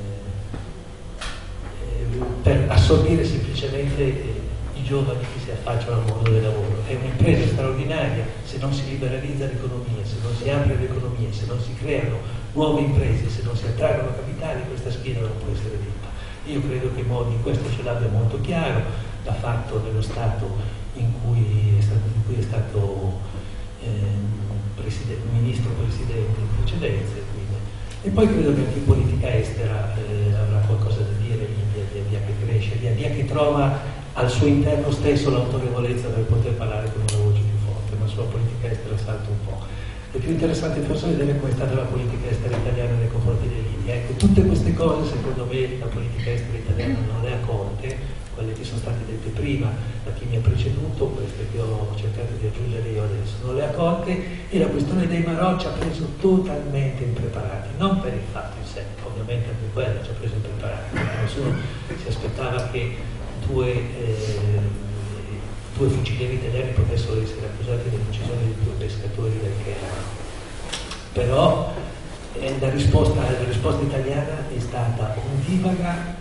eh, per assorbire semplicemente eh, i giovani che si affacciano al mondo del lavoro. È un'impresa straordinaria se non si liberalizza l'economia, se non si apre l'economia, se non si creano nuove imprese, se non si attraggono capitali, questa sfida non può essere vinta. Io credo che Modi questo ce l'abbia molto chiaro, l'ha fatto nello Stato in cui è stato, in cui è stato eh, preside, ministro presidente in precedenza. E poi credo che anche in politica estera eh, avrà qualcosa da dire l'India, via via che cresce, via via che trova al suo interno stesso l'autorevolezza per poter parlare con una voce più forte, ma sulla politica estera salta un po'. È più interessante forse vedere come è stata la politica estera italiana nei confronti dell'India. Ecco, tutte queste cose secondo me la politica estera italiana non le ha colte, quelle che sono state dette prima da chi mi ha preceduto, queste che ho cercato di aggiungere io adesso, non le ha colte, e la questione dei Marò ci ha preso totalmente impreparati, non per il fatto in sé, ovviamente anche quella ci ha preso impreparati, perché nessuno si aspettava che due, eh, due fucilieri italiani potessero essere accusati dell'uccisione di due pescatori del Kerala. Però eh, la, risposta, la risposta italiana è stata ondivaga,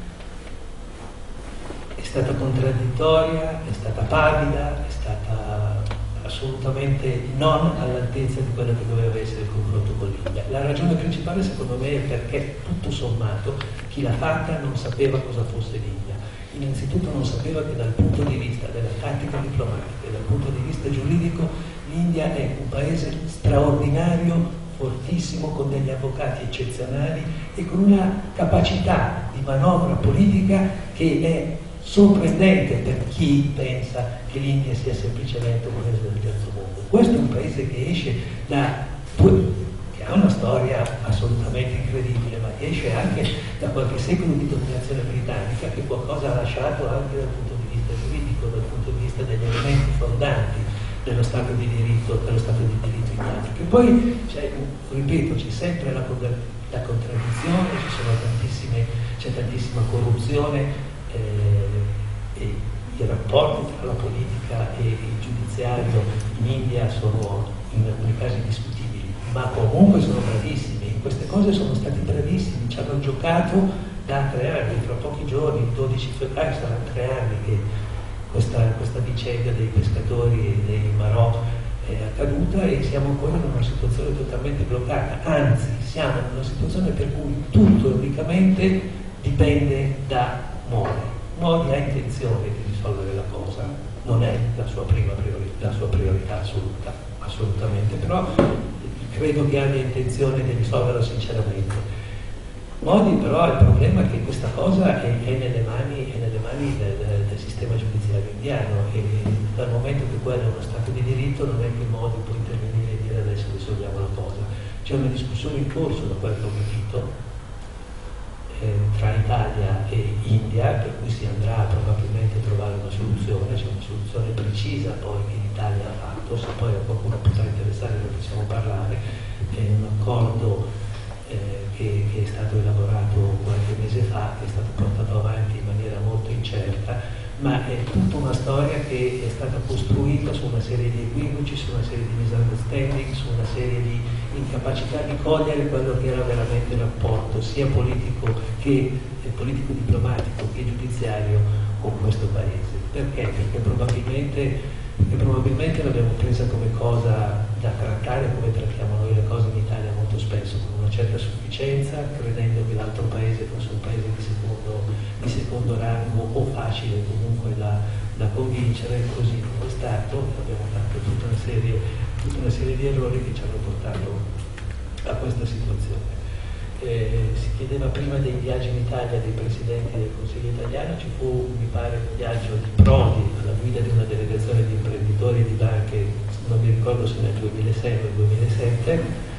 è stata contraddittoria, è stata pavida, è stata assolutamente non all'altezza di quello che doveva essere il confronto con l'India. La ragione principale secondo me è perché tutto sommato chi l'ha fatta non sapeva cosa fosse l'India. Innanzitutto non sapeva che dal punto di vista della tattica diplomatica e dal punto di vista giuridico l'India è un paese straordinario, fortissimo, con degli avvocati eccezionali e con una capacità di manovra politica che è sorprendente per chi pensa che l'India sia semplicemente un paese del terzo mondo. Questo è un paese che esce da che ha una storia assolutamente incredibile, ma che esce anche da qualche secolo di dominazione britannica, che qualcosa ha lasciato anche dal punto di vista giuridico, dal punto di vista degli elementi fondanti dello Stato di diritto, dello Stato di diritto indiano. Che poi, cioè, ripeto, c'è sempre la, la contraddizione, ci sono tantissime, c'è tantissima corruzione. Eh, e il rapporti tra la politica e il giudiziario in India sono in alcuni casi discutibili, ma comunque sono bravissimi, in queste cose sono stati bravissimi, ci hanno giocato da tre anni, fra pochi giorni, il dodici febbraio saranno tre anni che questa, questa vicenda dei pescatori e dei Marò è accaduta e siamo ancora in una situazione totalmente bloccata, anzi siamo in una situazione per cui tutto unicamente dipende da Modi. Modi ha intenzione di risolvere la cosa, non è la sua prima priorità, la sua priorità assoluta, assolutamente, però credo che abbia intenzione di risolverla sinceramente. Modi però il problema è che questa cosa è, è nelle mani, è nelle mani del, del sistema giudiziario indiano e dal momento che quello è uno Stato di diritto non è che Modi può intervenire e dire adesso risolviamo la cosa. C'è una discussione in corso da quel che ho capito eh, tra Italia e India, per cui si andrà probabilmente a trovare una soluzione, c'è una soluzione precisa poi che l'Italia ha fatto, se poi a qualcuno potrà interessare ne possiamo parlare, è un accordo Eh, che, che è stato elaborato qualche mese fa, che è stato portato avanti in maniera molto incerta, ma è tutta una storia che è stata costruita su una serie di equivoci, su una serie di misunderstanding, su una serie di incapacità di cogliere quello che era veramente il rapporto sia politico che eh, politico diplomatico che giudiziario con questo paese. Perché? Perché probabilmente Perché probabilmente l'abbiamo presa come cosa da trattare, come trattiamo noi le cose in Italia molto spesso, con una certa sufficienza, credendo che l'altro paese fosse un paese di secondo, di secondo rango o facile comunque da, da convincere, così come è stato, abbiamo fatto tutta una, serie, tutta una serie di errori che ci hanno portato a questa situazione. Eh, si chiedeva prima dei viaggi in Italia dei presidenti del Consiglio italiano, ci fu, mi pare, un viaggio di Prodi alla guida di una delegazione di imprenditori e di banche, non mi ricordo se nel duemilasei o nel duemilasette,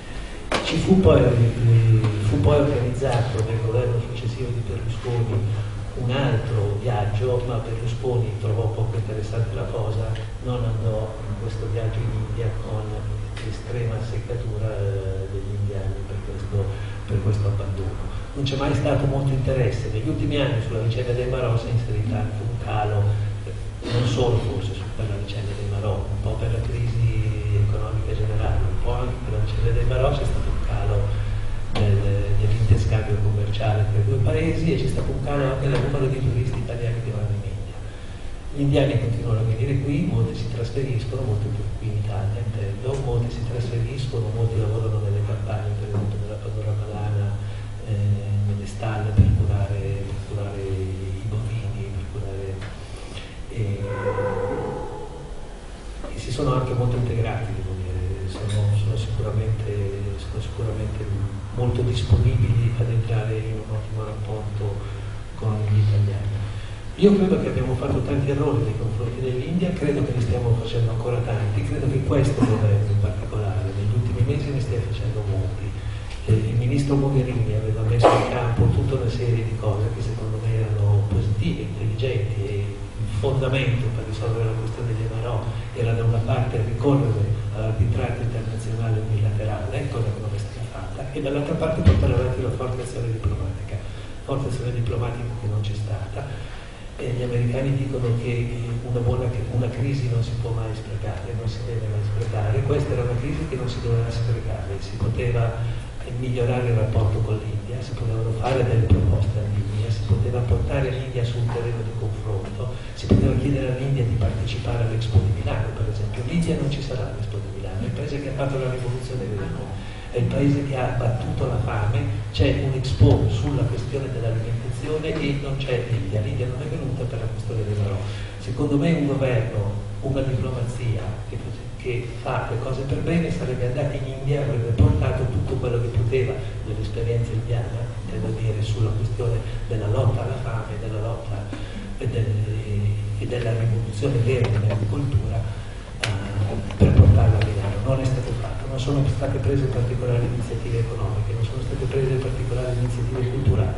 ci fu poi, fu poi organizzato nel governo successivo di Berlusconi un altro viaggio, ma Berlusconi trovò poco interessante la cosa, non andò in questo viaggio in India con l'estrema seccatura eh, degli indiani per questo per questo abbandono. Non c'è mai stato molto interesse. Negli ultimi anni sulla vicenda dei Marò si è inserito anche un calo, non solo forse su quella vicenda dei Marò, un po' per la crisi economica generale, un po' anche per la vicenda dei Marò c'è stato un calo del, dell'interscambio commerciale tra i due paesi e c'è stato un calo anche del numero di turisti italiani che vanno in India. Gli indiani continuano a venire qui, molti si trasferiscono, molti più qui in Italia intendo, molti si trasferiscono, molti lavorano nelle campagne, per esempio nella Padura Padana, eh, nelle stalle per curare, per curare i bovini, per curare, eh, e si sono anche molto integrati, devo dire, sono, sono, sicuramente, sono sicuramente molto disponibili ad entrare in un ottimo rapporto con gli italiani. Io credo che abbiamo fatto tanti errori nei confronti dell'India, credo che ne stiamo facendo ancora tanti, credo che questo governo in particolare negli ultimi mesi ne stia facendo molti. Il ministro Mogherini aveva messo in campo tutta una serie di cose che secondo me erano positive, intelligenti e il fondamento per risolvere la questione dei Marò era da una parte ricorrere all'arbitrato internazionale unilaterale, cosa che non è stata fatta, e dall'altra parte portare avanti la forte azione diplomatica, forte azione diplomatica che non c'è stata. E gli americani dicono che una, buona, una crisi non si può mai sprecare, non si deve mai sprecare. Questa era una crisi che non si doveva sprecare, si poteva migliorare il rapporto con l'India, si potevano fare delle proposte all'India, si poteva portare l'India su un terreno di confronto, si poteva chiedere all'India di partecipare all'Expo di Milano, per esempio. L'India non ci sarà all'Expo di Milano, è il paese che ha fatto la rivoluzione verde, è il paese che ha abbattuto la fame, c'è un Expo sulla questione dell'alimentazione e non c'è l'India, l'India non è venuta per la questione dei Marò. Secondo me un governo, una diplomazia che, che fa le cose per bene sarebbe andata in India e avrebbe portato tutto quello che poteva dell'esperienza indiana, intendo dire, sulla questione della lotta alla fame, della lotta e, del, e della rivoluzione verde nell'agricoltura uh, per portarla a Milano. Non è stato fatto. Non sono state prese particolari iniziative economiche, non sono state prese particolari iniziative culturali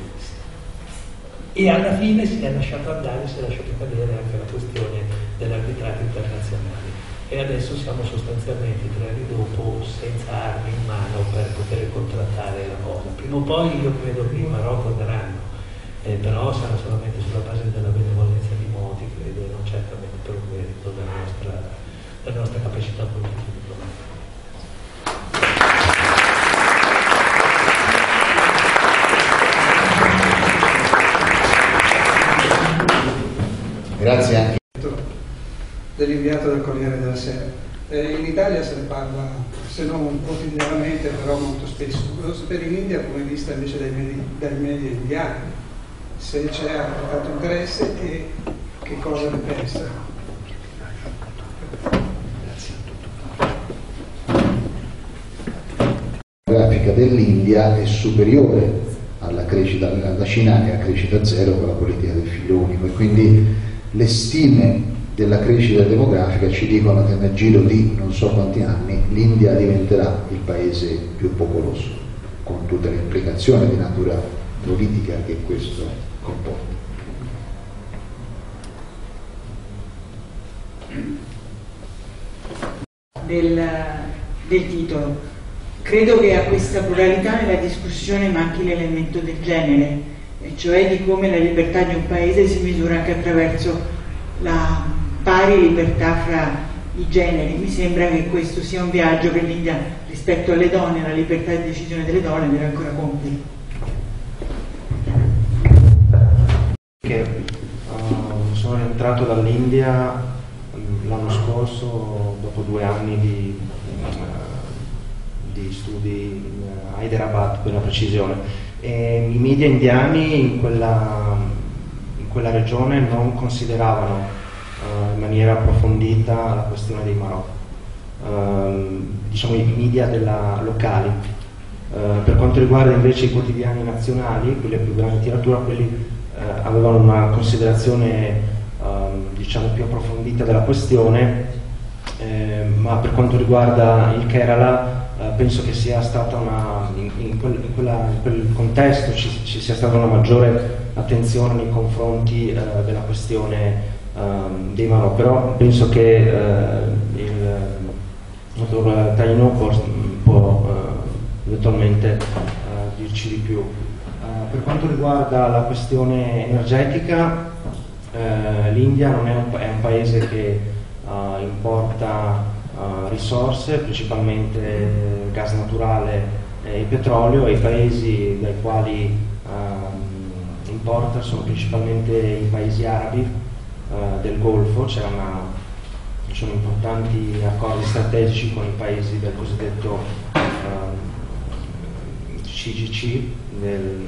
e alla fine si è lasciato andare, si è lasciato cadere anche la questione dell'arbitrato internazionale e adesso siamo sostanzialmente tre anni dopo senza armi in mano per poter contrattare la cosa. Prima o poi io credo che i Marò torneranno, eh, però sarà solamente sulla base della benevolenza di Modi, credo, no? Certamente per un merito della nostra, della nostra capacità politica e diplomatica. Grazie anche dell'inviato del Corriere della Sera. Eh, in Italia se ne parla, se non quotidianamente, però molto spesso. Volevo sapere in India come è vista invece dai media, dai media indiani, se c'è apportato interesse e che cosa ne pensa. La grafica dell'India è superiore alla crescita, alla Cina è a crescita zero con la politica del figlio unico, e quindi le stime della crescita demografica ci dicono che nel giro di non so quanti anni l'India diventerà il paese più popoloso, con tutte le implicazioni di natura politica che questo comporta. Del, del titolo. Credo che a questa pluralità nella discussione manchi l'elemento del genere, e cioè di come la libertà di un paese si misura anche attraverso la pari libertà fra i generi. Mi sembra che questo sia un viaggio che l'India rispetto alle donne, la libertà di decisione delle donne, deve ancora compiere. Che uh, sono rientrato dall'India l'anno scorso dopo due anni di, uh, di studi in Hyderabad, per la precisione, e i media indiani in quella, in quella regione non consideravano uh, in maniera approfondita la questione dei Marò, uh, diciamo i media della, locali. Uh, per quanto riguarda invece i quotidiani nazionali, quelli a più grande tiratura, quelli uh, avevano una considerazione Um, diciamo più approfondita della questione, eh, ma per quanto riguarda il Kerala eh, penso che sia stata una in, in, quel, in, quella, in quel contesto ci, ci sia stata una maggiore attenzione nei confronti eh, della questione um, dei Marò, però penso che eh, il dottor Taino può, può eh, eventualmente eh, dirci di più. Uh, per quanto riguarda la questione energetica, Uh, l'India non è un, è un paese che uh, importa uh, risorse, principalmente gas naturale e petrolio, e i paesi dai quali uh, importa sono principalmente i paesi arabi uh, del Golfo. C'è una, ci sono importanti accordi strategici con i paesi del cosiddetto uh, C G C, del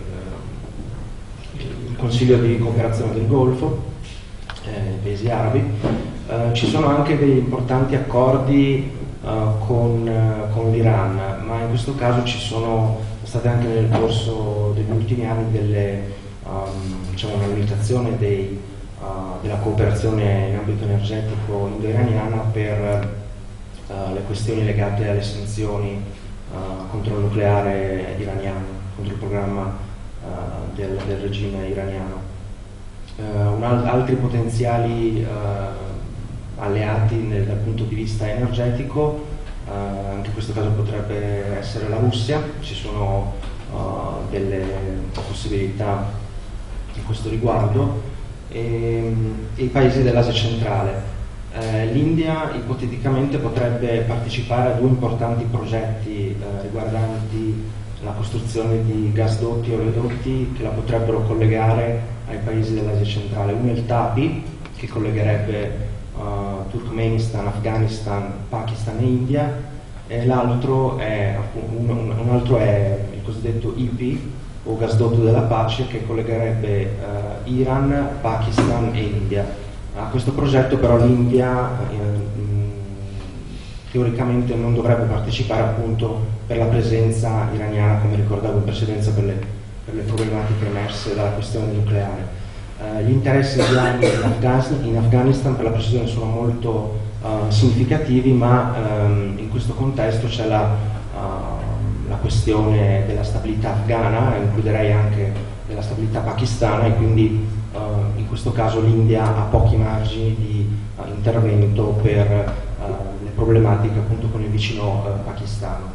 uh, Consiglio di cooperazione del Golfo, eh, paesi arabi. Eh, ci sono anche degli importanti accordi eh, con, eh, con l'Iran, ma in questo caso ci sono state anche nel corso degli ultimi anni delle, um, diciamo, una limitazione dei, uh, della cooperazione in ambito energetico indo-iraniana per uh, le questioni legate alle sanzioni uh, contro il nucleare iraniano, contro il programma Uh, del, del regime iraniano. Uh, un al- altri potenziali uh, alleati nel, dal punto di vista energetico, uh, anche in questo caso potrebbe essere la Russia. Ci sono uh, delle possibilità in questo riguardo, e, e i paesi dell'Asia centrale. Uh, L'India ipoteticamente potrebbe partecipare a due importanti progetti uh, riguardanti la costruzione di gasdotti o oleodotti che la potrebbero collegare ai paesi dell'Asia centrale. Uno è il TAPI, che collegherebbe uh, Turkmenistan, Afghanistan, Pakistan e India, e l'altro è, un, un altro è il cosiddetto I P I, o gasdotto della pace, che collegherebbe uh, Iran, Pakistan e India. A questo progetto però l'India eh, teoricamente non dovrebbe partecipare, appunto per la presenza iraniana, come ricordavo in precedenza, per le, per le problematiche emerse dalla questione nucleare. Uh, gli interessi indiani in Afghanistan, in Afghanistan per la precisione sono molto uh, significativi, ma um, in questo contesto c'è la, uh, la questione della stabilità afghana, includerei anche della stabilità pakistana, e quindi uh, in questo caso l'India ha pochi margini di uh, intervento per uh, le problematiche appunto con il vicino uh, pakistano.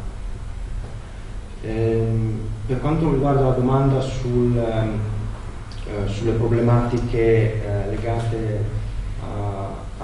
Ehm, per quanto riguarda la domanda sul, uh, sulle problematiche uh, legate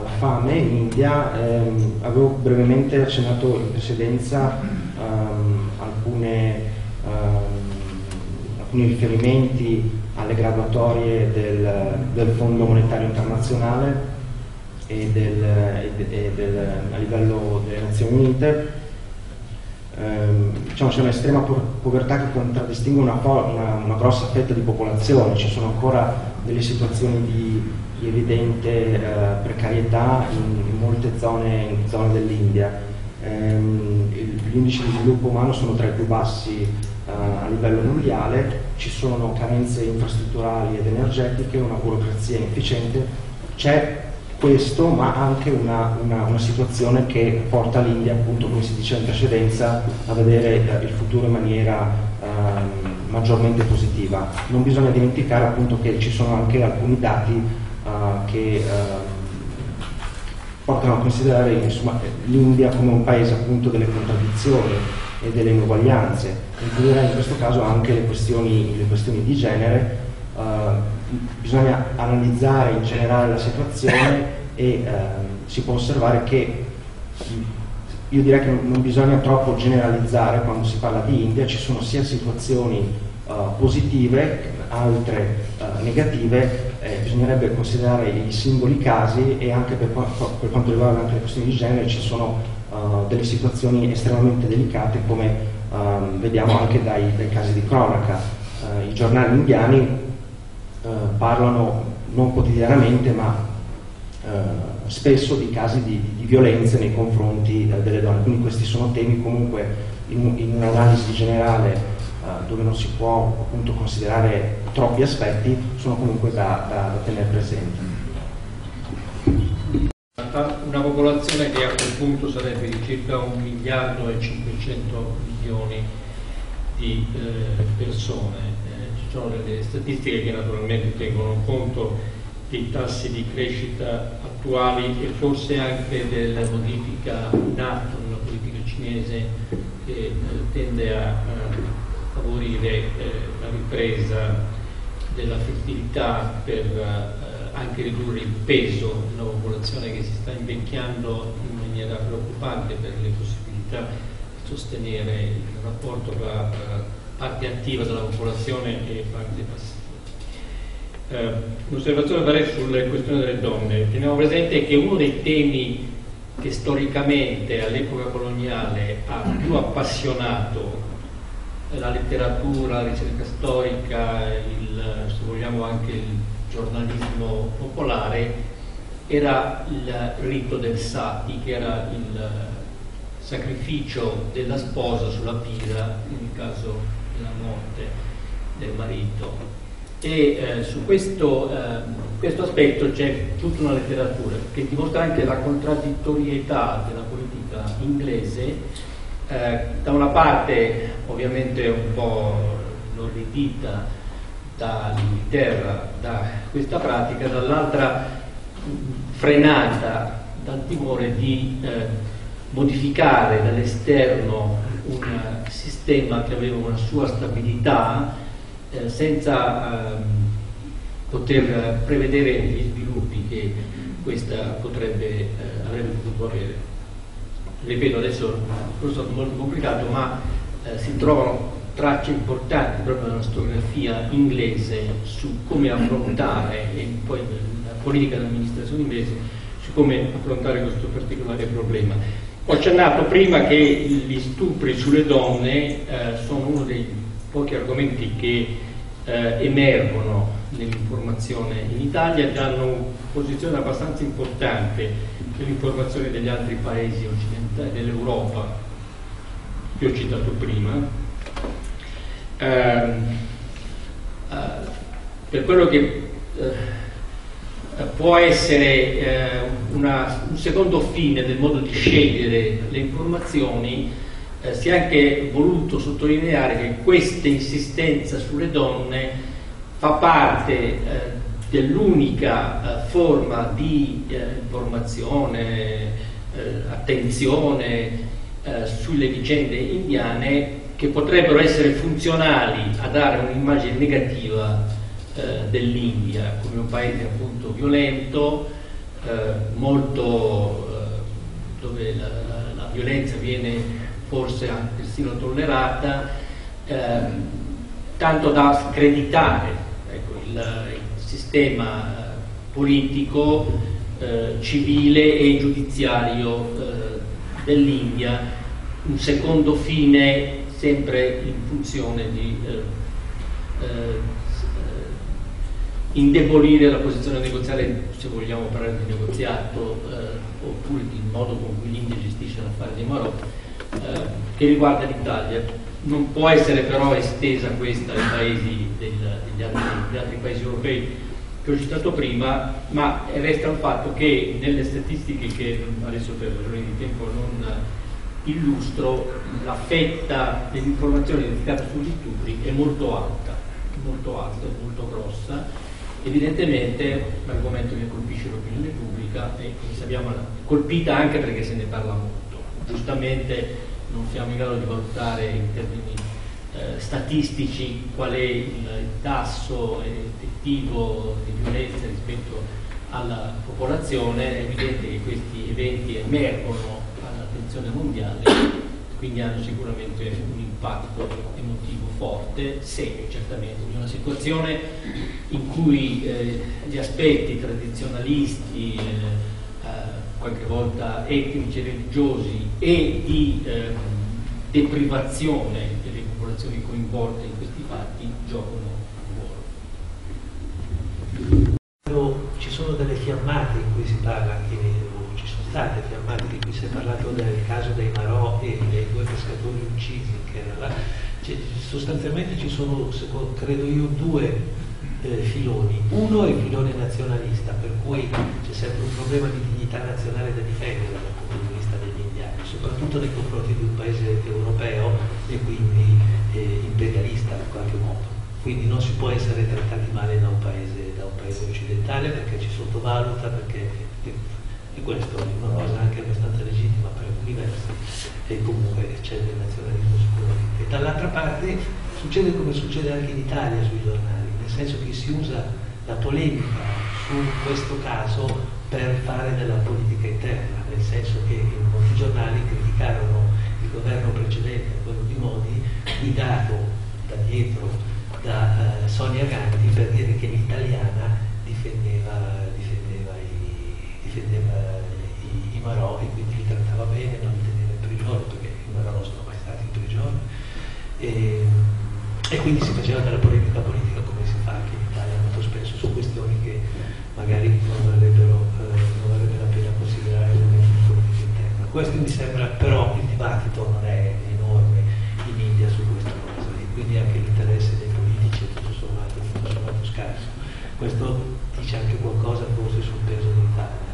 alla fame in India. Ehm, avevo brevemente accennato in precedenza ehm, alcune, ehm, alcuni riferimenti alle graduatorie del, del Fondo Monetario Internazionale e, del, e del, a livello delle Nazioni Unite. Ehm, diciamo, c'è un'estrema povertà che contraddistingue una, una, una grossa fetta di popolazione. Ci sono ancora delle situazioni di, di evidente eh, precarietà in, in molte zone, in zone dell'India. Ehm, gli indici di sviluppo umano sono tra i più bassi eh, a livello mondiale, ci sono carenze infrastrutturali ed energetiche, una burocrazia inefficiente. C'è questo, ma anche una, una, una situazione che porta l'India, appunto, come si diceva in precedenza, a vedere eh, il futuro in maniera eh, maggiormente positiva. Non bisogna dimenticare, appunto, che ci sono anche alcuni dati eh, che eh, portano a considerare, insomma, l'India come un paese, appunto, delle contraddizioni e delle inuguaglianze. Includerei in questo caso anche le questioni, le questioni di genere. Eh, bisogna analizzare in generale la situazione e eh, si può osservare che, io direi che non bisogna troppo generalizzare quando si parla di India. Ci sono sia situazioni uh, positive, altre uh, negative, eh, bisognerebbe considerare i singoli casi, e anche per, per quanto riguarda anche le questioni di genere ci sono uh, delle situazioni estremamente delicate, come uh, vediamo anche dai, dai casi di cronaca. Uh, i giornali indiani Uh, parlano non quotidianamente ma uh, spesso di casi di, di violenze nei confronti uh, delle donne, quindi questi sono temi comunque in, in un'analisi generale uh, dove non si può, appunto, considerare troppi aspetti, sono comunque da, da, da tenere presenti. Una popolazione che a quel punto sarebbe di circa un miliardo e cinquecento milioni di eh, persone. Ci sono delle statistiche che naturalmente tengono conto dei tassi di crescita attuali e forse anche della modifica in atto nella politica cinese, che eh, tende a, a favorire eh, la ripresa della fertilità per eh, anche ridurre il peso di una popolazione che si sta invecchiando in maniera preoccupante per le possibilità di sostenere il rapporto tra eh, parte attiva della popolazione e parte passiva. Eh, un'osservazione da fare sulle questioni delle donne. Teniamo presente che uno dei temi che storicamente all'epoca coloniale ha più appassionato la letteratura, la ricerca storica, il, se vogliamo anche il giornalismo popolare, era il rito del sati, che era il sacrificio della sposa sulla pira nel caso della morte del marito. E eh, su questo, eh, questo aspetto c'è tutta una letteratura che dimostra anche la contraddittorietà della politica inglese, eh, da una parte ovviamente un po' inorridita dall'Inghilterra da questa pratica, dall'altra frenata dal timore di eh, modificare dall'esterno un sistema che aveva una sua stabilità eh, senza ehm, poter prevedere gli sviluppi che questa potrebbe eh, avrebbe potuto avere. Ripeto, adesso è stato molto complicato, ma eh, si trovano tracce importanti proprio nella storiografia inglese su come affrontare, e poi la politica dell'amministrazione inglese, su come affrontare questo particolare problema. Ho accennato prima che gli stupri sulle donne eh, sono uno dei pochi argomenti che eh, emergono nell'informazione in Italia e hanno una posizione abbastanza importante nell'informazione degli altri paesi occidentali, dell'Europa che ho citato prima. Eh, eh, per quello che eh, può essere eh, una, un secondo fine del modo di scegliere le informazioni, eh, si è anche voluto sottolineare che questa insistenza sulle donne fa parte eh, dell'unica eh, forma di eh, informazione, eh, attenzione eh, sulle vicende indiane, che potrebbero essere funzionali a dare un'immagine negativa dell'India come un paese appunto violento, eh, molto eh, dove la, la, la violenza viene forse anche persino tollerata, eh, tanto da screditare, ecco, il, il sistema politico, eh, civile e giudiziario eh, dell'India, un secondo fine sempre in funzione di eh, eh, indebolire la posizione negoziale, se vogliamo parlare di negoziato, eh, oppure di modo con cui l'India gestisce l'affare di Marocco, eh, che riguarda l'Italia. Non può essere però estesa questa ai paesi del, degli, altri, degli altri paesi europei che ho citato prima, ma resta il fatto che nelle statistiche che adesso per ragioni di tempo non illustro, la fetta dell'informazione dedicata sugli stupri è molto alta, molto alta, molto grossa. Evidentemente l'argomento che colpisce l'opinione pubblica e come sappiamo è colpita anche perché se ne parla molto. Giustamente non siamo in grado di valutare in termini eh, statistici qual è il, il tasso effettivo di violenza rispetto alla popolazione. È evidente che questi eventi emergono all'attenzione mondiale, quindi hanno sicuramente un impatto emotivo forte, serio certamente, in una situazione in cui eh, gli aspetti tradizionalisti, eh, eh, qualche volta etnici e religiosi e di eh, deprivazione delle popolazioni coinvolte in questi fatti giocano un ruolo. Ci sono delle fiammate in cui si parla anche nei ci sono state fiammate di cui si è parlato del caso dei Marò e dei due pescatori uccisi, che era là. Cioè, sostanzialmente ci sono, secondo, credo io, due eh, filoni. Uno è il filone nazionalista, per cui c'è sempre un problema di dignità nazionale da difendere dal punto di vista degli indiani, soprattutto nei confronti di un paese europeo e quindi eh, imperialista in qualche modo. Quindi non si può essere trattati male da un paese, da un paese occidentale perché ci sottovaluta, perché e questo è una cosa anche abbastanza legittima per alcuni versi, e comunque c'è del nazionalismo sicuramente. Dall'altra parte succede come succede anche in Italia sui giornali, nel senso che si usa la polemica su questo caso per fare della politica interna, nel senso che in molti giornali criticarono il governo precedente, quello di Modi, guidato da dietro da uh, Sonia Gandhi, per dire che l'italiana difendeva, difendeva i difendeva i, i Marò e quindi li trattava bene, non li teneva in prigione, perché i Marò non sono mai stati in prigione, e, e quindi si faceva della polemica politica come si fa anche in Italia molto spesso su questioni che magari non varrebbero, eh, non varrebbe la pena considerare elementi di politica interna. Questo mi sembra, però il dibattito non è enorme in India su questa cosa e quindi anche l'interesse dei politici è tutto sommato, tutto sommato scarso. Questo dice anche qualcosa forse sul peso dell'Italia.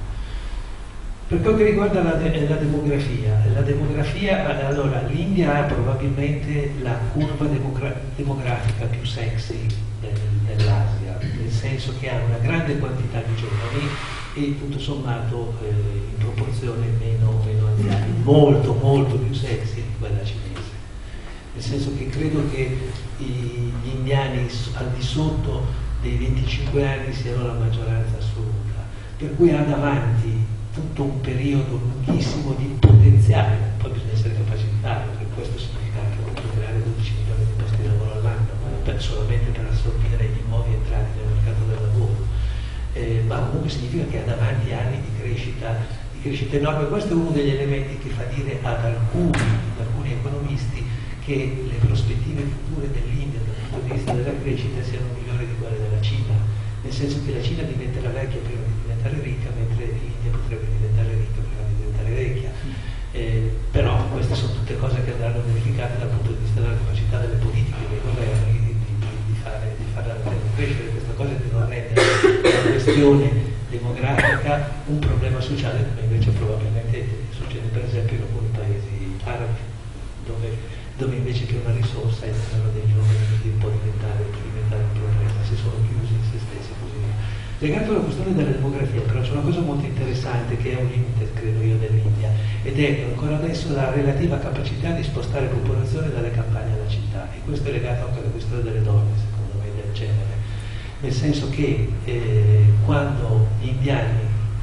Per quanto riguarda la, de la demografia, la demografia, allora l'India ha probabilmente la curva demogra demografica più sexy del, dell'Asia, nel senso che ha una grande quantità di giovani e tutto sommato eh, in proporzione meno, meno anziani, molto molto più sexy di quella cinese. Nel senso che credo che i, gli indiani al di sotto dei venticinque anni siano la maggioranza assoluta, per cui ha davanti tutto un periodo lunghissimo di potenziale, poi bisogna essere capaci di farlo, perché questo significa anche appunto creare dodici milioni di posti di lavoro all'anno, per, solamente per assorbire i nuovi entrati nel mercato del lavoro, eh, ma comunque significa che ha davanti anni di crescita, di crescita enorme. Questo è uno degli elementi che fa dire ad alcuni, ad alcuni economisti che le prospettive future dell'India dal punto di vista della crescita siano migliori di quelle della Cina, nel senso che la Cina diventerà vecchia prima di diventare ricca, mentre l'India potrebbe diventare ricca prima di diventare vecchia. Eh, però queste sono tutte cose che andranno verificate dal punto di vista della capacità delle politiche dei governi di, di, di, fare, di farla crescere questa cosa, di non rendere la questione demografica un problema sociale, come invece probabilmente succede per esempio in alcuni paesi arabi, dove, dove invece che una risorsa il numero dei giovani può diventare, può diventare un problema se sono chiusi in se stessi così. Legato alla questione della demografia, però c'è una cosa molto interessante che è un limite, credo io, dell'India, ed è ancora adesso la relativa capacità di spostare popolazione dalle campagne alla città, e questo è legato anche alla questione delle donne, secondo me, del genere, nel senso che eh, quando gli indiani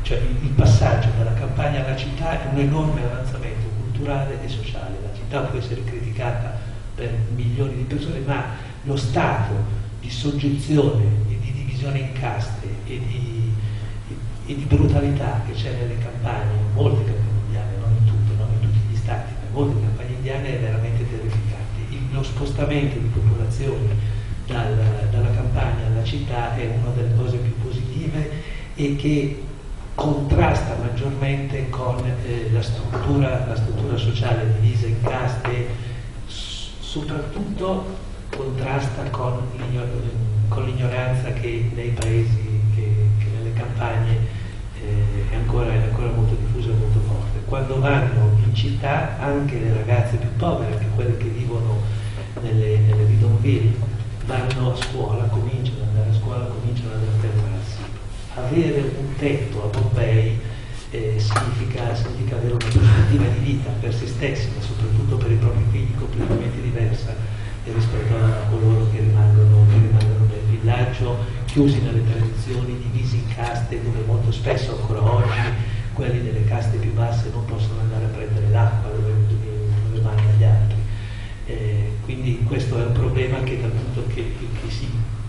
cioè il, il passaggio dalla campagna alla città è un enorme avanzamento culturale e sociale. La città può essere criticata per milioni di persone, ma lo stato di soggezione e di divisione in caste e di, e, e di brutalità che c'è nelle campagne, in molte campagne indiane, non in tutte, non in tutti gli stati, ma in molte campagne indiane è veramente terrificante. Il, lo spostamento di popolazioni dal, dalla campagna alla città è una delle cose più positive e che contrasta maggiormente con eh, la, struttura, la struttura sociale divisa in caste, soprattutto contrasta con, l'ignor con l'ignoranza che nei paesi, che, che nelle campagne eh, è, ancora, è ancora molto diffusa e molto forte. Quando vanno in città, anche le ragazze più povere, anche quelle che vivono nelle, nelle bidonville, vanno a scuola, cominciano ad andare a scuola, cominciano ad affermarsi. Avere un tetto a Bombay eh, significa, significa avere una prospettiva di vita per se stessi, ma soprattutto per i propri figli completamente diversa rispetto a coloro che rimangono, che rimangono nel villaggio, chiusi nelle tradizioni, divisi in caste, dove molto spesso ancora oggi quelli delle caste più basse non possono andare a prendere l'acqua dove, dove, dove vanno gli altri. Eh, quindi questo è un problema che dal punto che, che, che si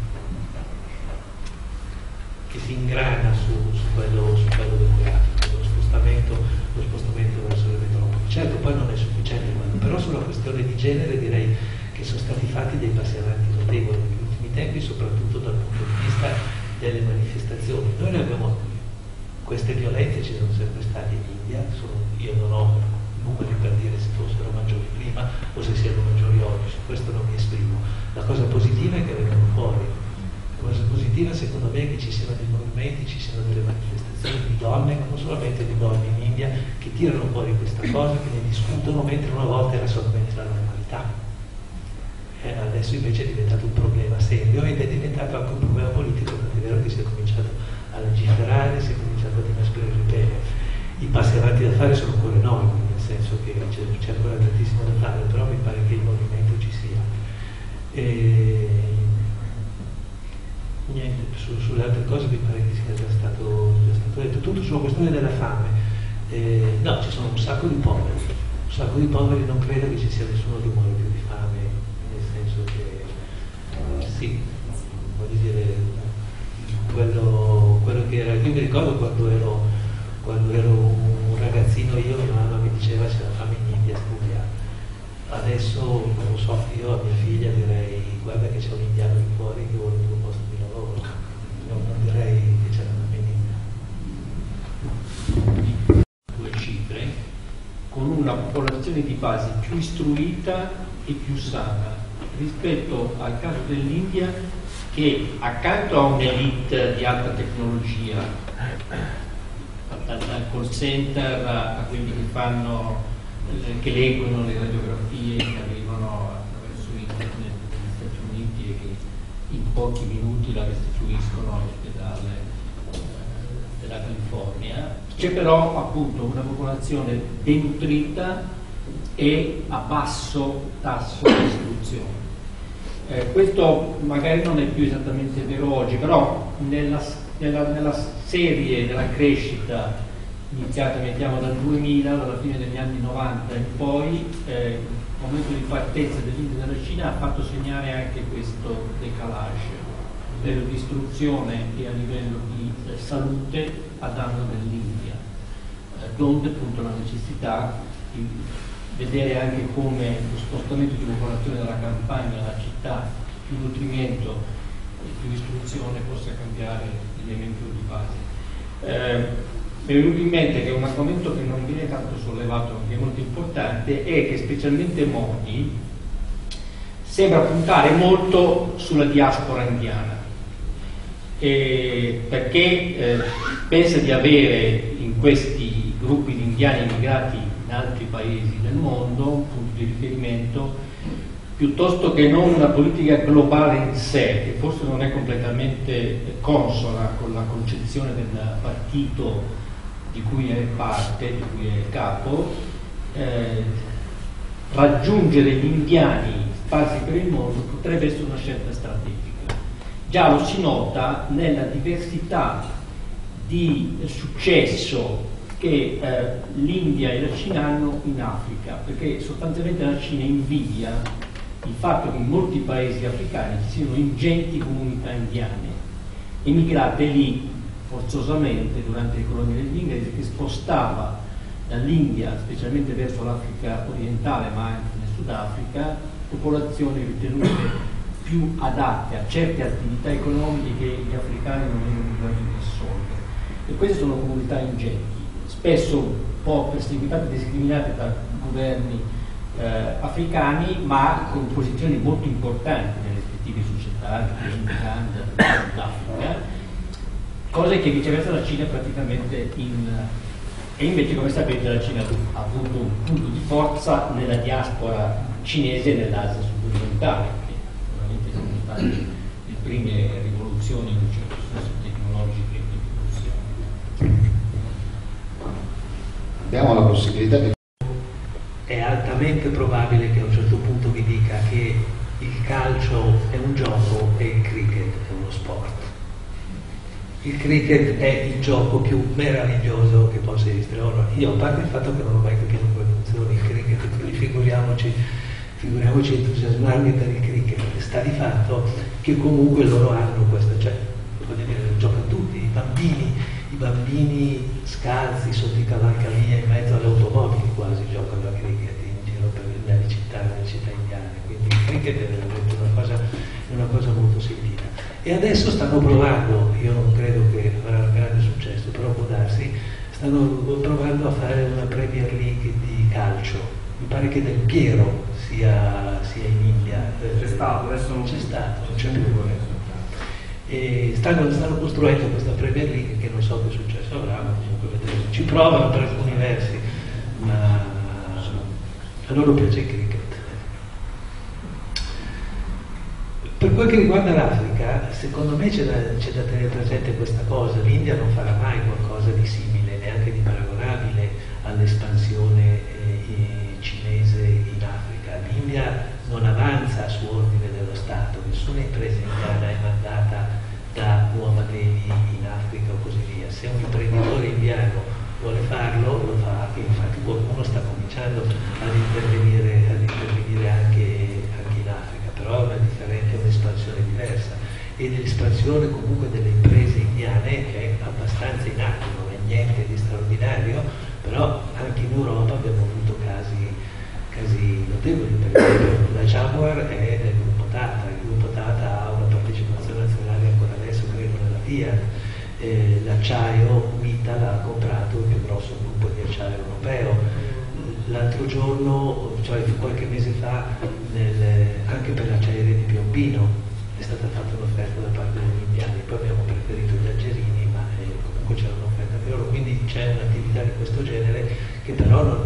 che si ingrana su, su quello, su quello demografico, lo spostamento, lo spostamento verso le metropoli. Certo, poi non è sufficiente, però sulla questione di genere direi che sono stati fatti dei passi avanti notevoli negli ultimi tempi, soprattutto dal punto di vista delle manifestazioni. Noi ne abbiamo, queste violenze ci sono sempre state in India, sono, io non ho numeri per dire se fossero maggiori prima o se siano maggiori oggi, su questo non mi esprimo. La cosa positiva è che vengono fuori. La cosa positiva secondo me è che ci siano dei movimenti, ci siano delle manifestazioni di donne, ma non solamente di donne in India, che tirano fuori questa cosa, che ne discutono, mentre una volta era solamente la normalità. Eh, adesso invece è diventato un problema serio ed è diventato anche un problema politico, perché è vero che si è cominciato a legiferare, si è cominciato ad inasprire le pene. I passi avanti da fare sono ancora enormi, nel senso che c'è ancora tantissimo da fare, però mi pare che il movimento ci sia. E... Niente, su, sulle altre cose mi pare che sia già stato, già stato detto. Tutto sulla questione della fame. Eh, no, ci sono un sacco di poveri, un sacco di poveri, non credo che ci sia nessuno che muore più di fame, nel senso che eh, sì, voglio dire, quello, quello che era, io mi ricordo quando ero, quando ero un ragazzino, io mia mamma mi diceva c'è la fame in India, studia. Adesso non lo so, io a mia figlia direi guarda che c'è un indiano lì fuori che vuole il tuo posto di lavoro, non, non direi che c'è una femmina. Due cifre, con una popolazione di base più istruita e più sana rispetto al caso dell'India, che accanto a un'elite di alta tecnologia, dal call center a quelli che fanno che leggono le radiografie che arrivano attraverso internet negli Stati Uniti e che in pochi minuti la restituiscono all'ospedale eh, della California. C'è però appunto una popolazione denutrita e a basso tasso di istruzione. Eh, questo magari non è più esattamente vero oggi, però nella, nella, nella serie della crescita iniziata mettiamo dal duemila, dalla fine degli anni novanta in poi, eh, il momento di partenza dell'India e della Cina ha fatto segnare anche questo decalage a livello di istruzione e a livello di eh, salute a danno dell'India, eh, donde appunto la necessità di vedere anche come lo spostamento di popolazione dalla campagna alla città, più nutrimento e più istruzione, possa cambiare l'elemento di base. Eh, Mi è venuto in mente che un argomento che non viene tanto sollevato, ma che è molto importante, è che specialmente Modi sembra puntare molto sulla diaspora indiana, e perché eh, pensa di avere in questi gruppi di indiani immigrati in altri paesi del mondo un punto di riferimento, piuttosto che non una politica globale in sé, che forse non è completamente consona con la concezione del partito di cui è parte, di cui è capo. Eh, raggiungere gli indiani sparsi per il mondo potrebbe essere una scelta strategica. Già lo si nota nella diversità di successo che eh, l'India e la Cina hanno in Africa, perché sostanzialmente la Cina invidia il fatto che in molti paesi africani ci siano ingenti comunità indiane emigrate lì forzosamente durante le colonie degli inglesi, che spostava dall'India, specialmente verso l'Africa orientale, ma anche nel Sudafrica, popolazioni ritenute più adatte a certe attività economiche che gli africani non erano in grado di assolvere. E queste sono comunità ingenti, spesso un po' perseguitate e discriminate da governi eh, africani, ma con posizioni molto importanti nelle rispettive società, dell'Uganda, dell'Africa, cose che viceversa la Cina praticamente in... E invece, come sapete, la Cina ha avuto un punto di forza nella diaspora cinese nell'Asia sud-orientale, che veramente sono state le prime rivoluzioni in un certo senso tecnologiche di produzione. Abbiamo la possibilità di... È altamente probabile che a un certo punto vi dica che il calcio è un gioco e il cricket è uno sport. Il cricket è il gioco più meraviglioso che possa esistere. Ora, io, a parte il fatto che non ho mai capito come funziona il cricket, quindi figuriamoci, figuriamoci entusiasmarmi per il cricket, sta di fatto che comunque loro hanno questa, cioè, voglio dire, giocano tutti, i bambini, i bambini scalzi sotto i cavalcavia in mezzo alle automobili quasi giocano a cricket in giro per le città, nelle città indiane, quindi il cricket è veramente una cosa, è una cosa molto sentita. E adesso stanno provando, io non credo che avrà un grande successo, però può darsi, stanno provando a fare una Premier League di calcio. Mi pare che Del Piero sia, sia in India. C'è stato, adesso non c'è stato, non c'è più. E stanno, stanno costruendo questa Premier League che non so che successo avrà, ma comunque vedremo. Ci provano per alcuni versi, ma a loro piace il cricket. Per quel che riguarda l'Africa, secondo me c'è da, c'è da tenere presente questa cosa: l'India non farà mai qualcosa di simile, neanche di paragonabile all'espansione eh, cinese in Africa. L'India non avanza su ordine dello Stato, nessuna impresa indiana è mandata da Muhammad Ali in Africa o così via. Se un imprenditore indiano vuole farlo, lo fa, e infatti qualcuno sta cominciando ad intervenire, ad intervenire anche, anche in Africa, però è una differenza, è un'espansione diversa, e dell'espansione comunque delle imprese indiane è abbastanza in atto, non è niente di straordinario, però anche in Europa abbiamo avuto casi, casi notevoli. Per esempio la Jaguar è del gruppo Tata, il gruppo Tata ha una partecipazione azionaria ancora adesso credo nella Fiat, eh, l'acciaio Mittal ha comprato il più grosso gruppo di acciaio europeo. L'altro giorno, cioè qualche mese fa, nel, anche per l'acciaieria di Piombino è stata fatta un'offerta da parte degli indiani, poi abbiamo preferito gli algerini, ma eh, comunque c'era un'offerta per loro, quindi c'è un'attività di questo genere che però non,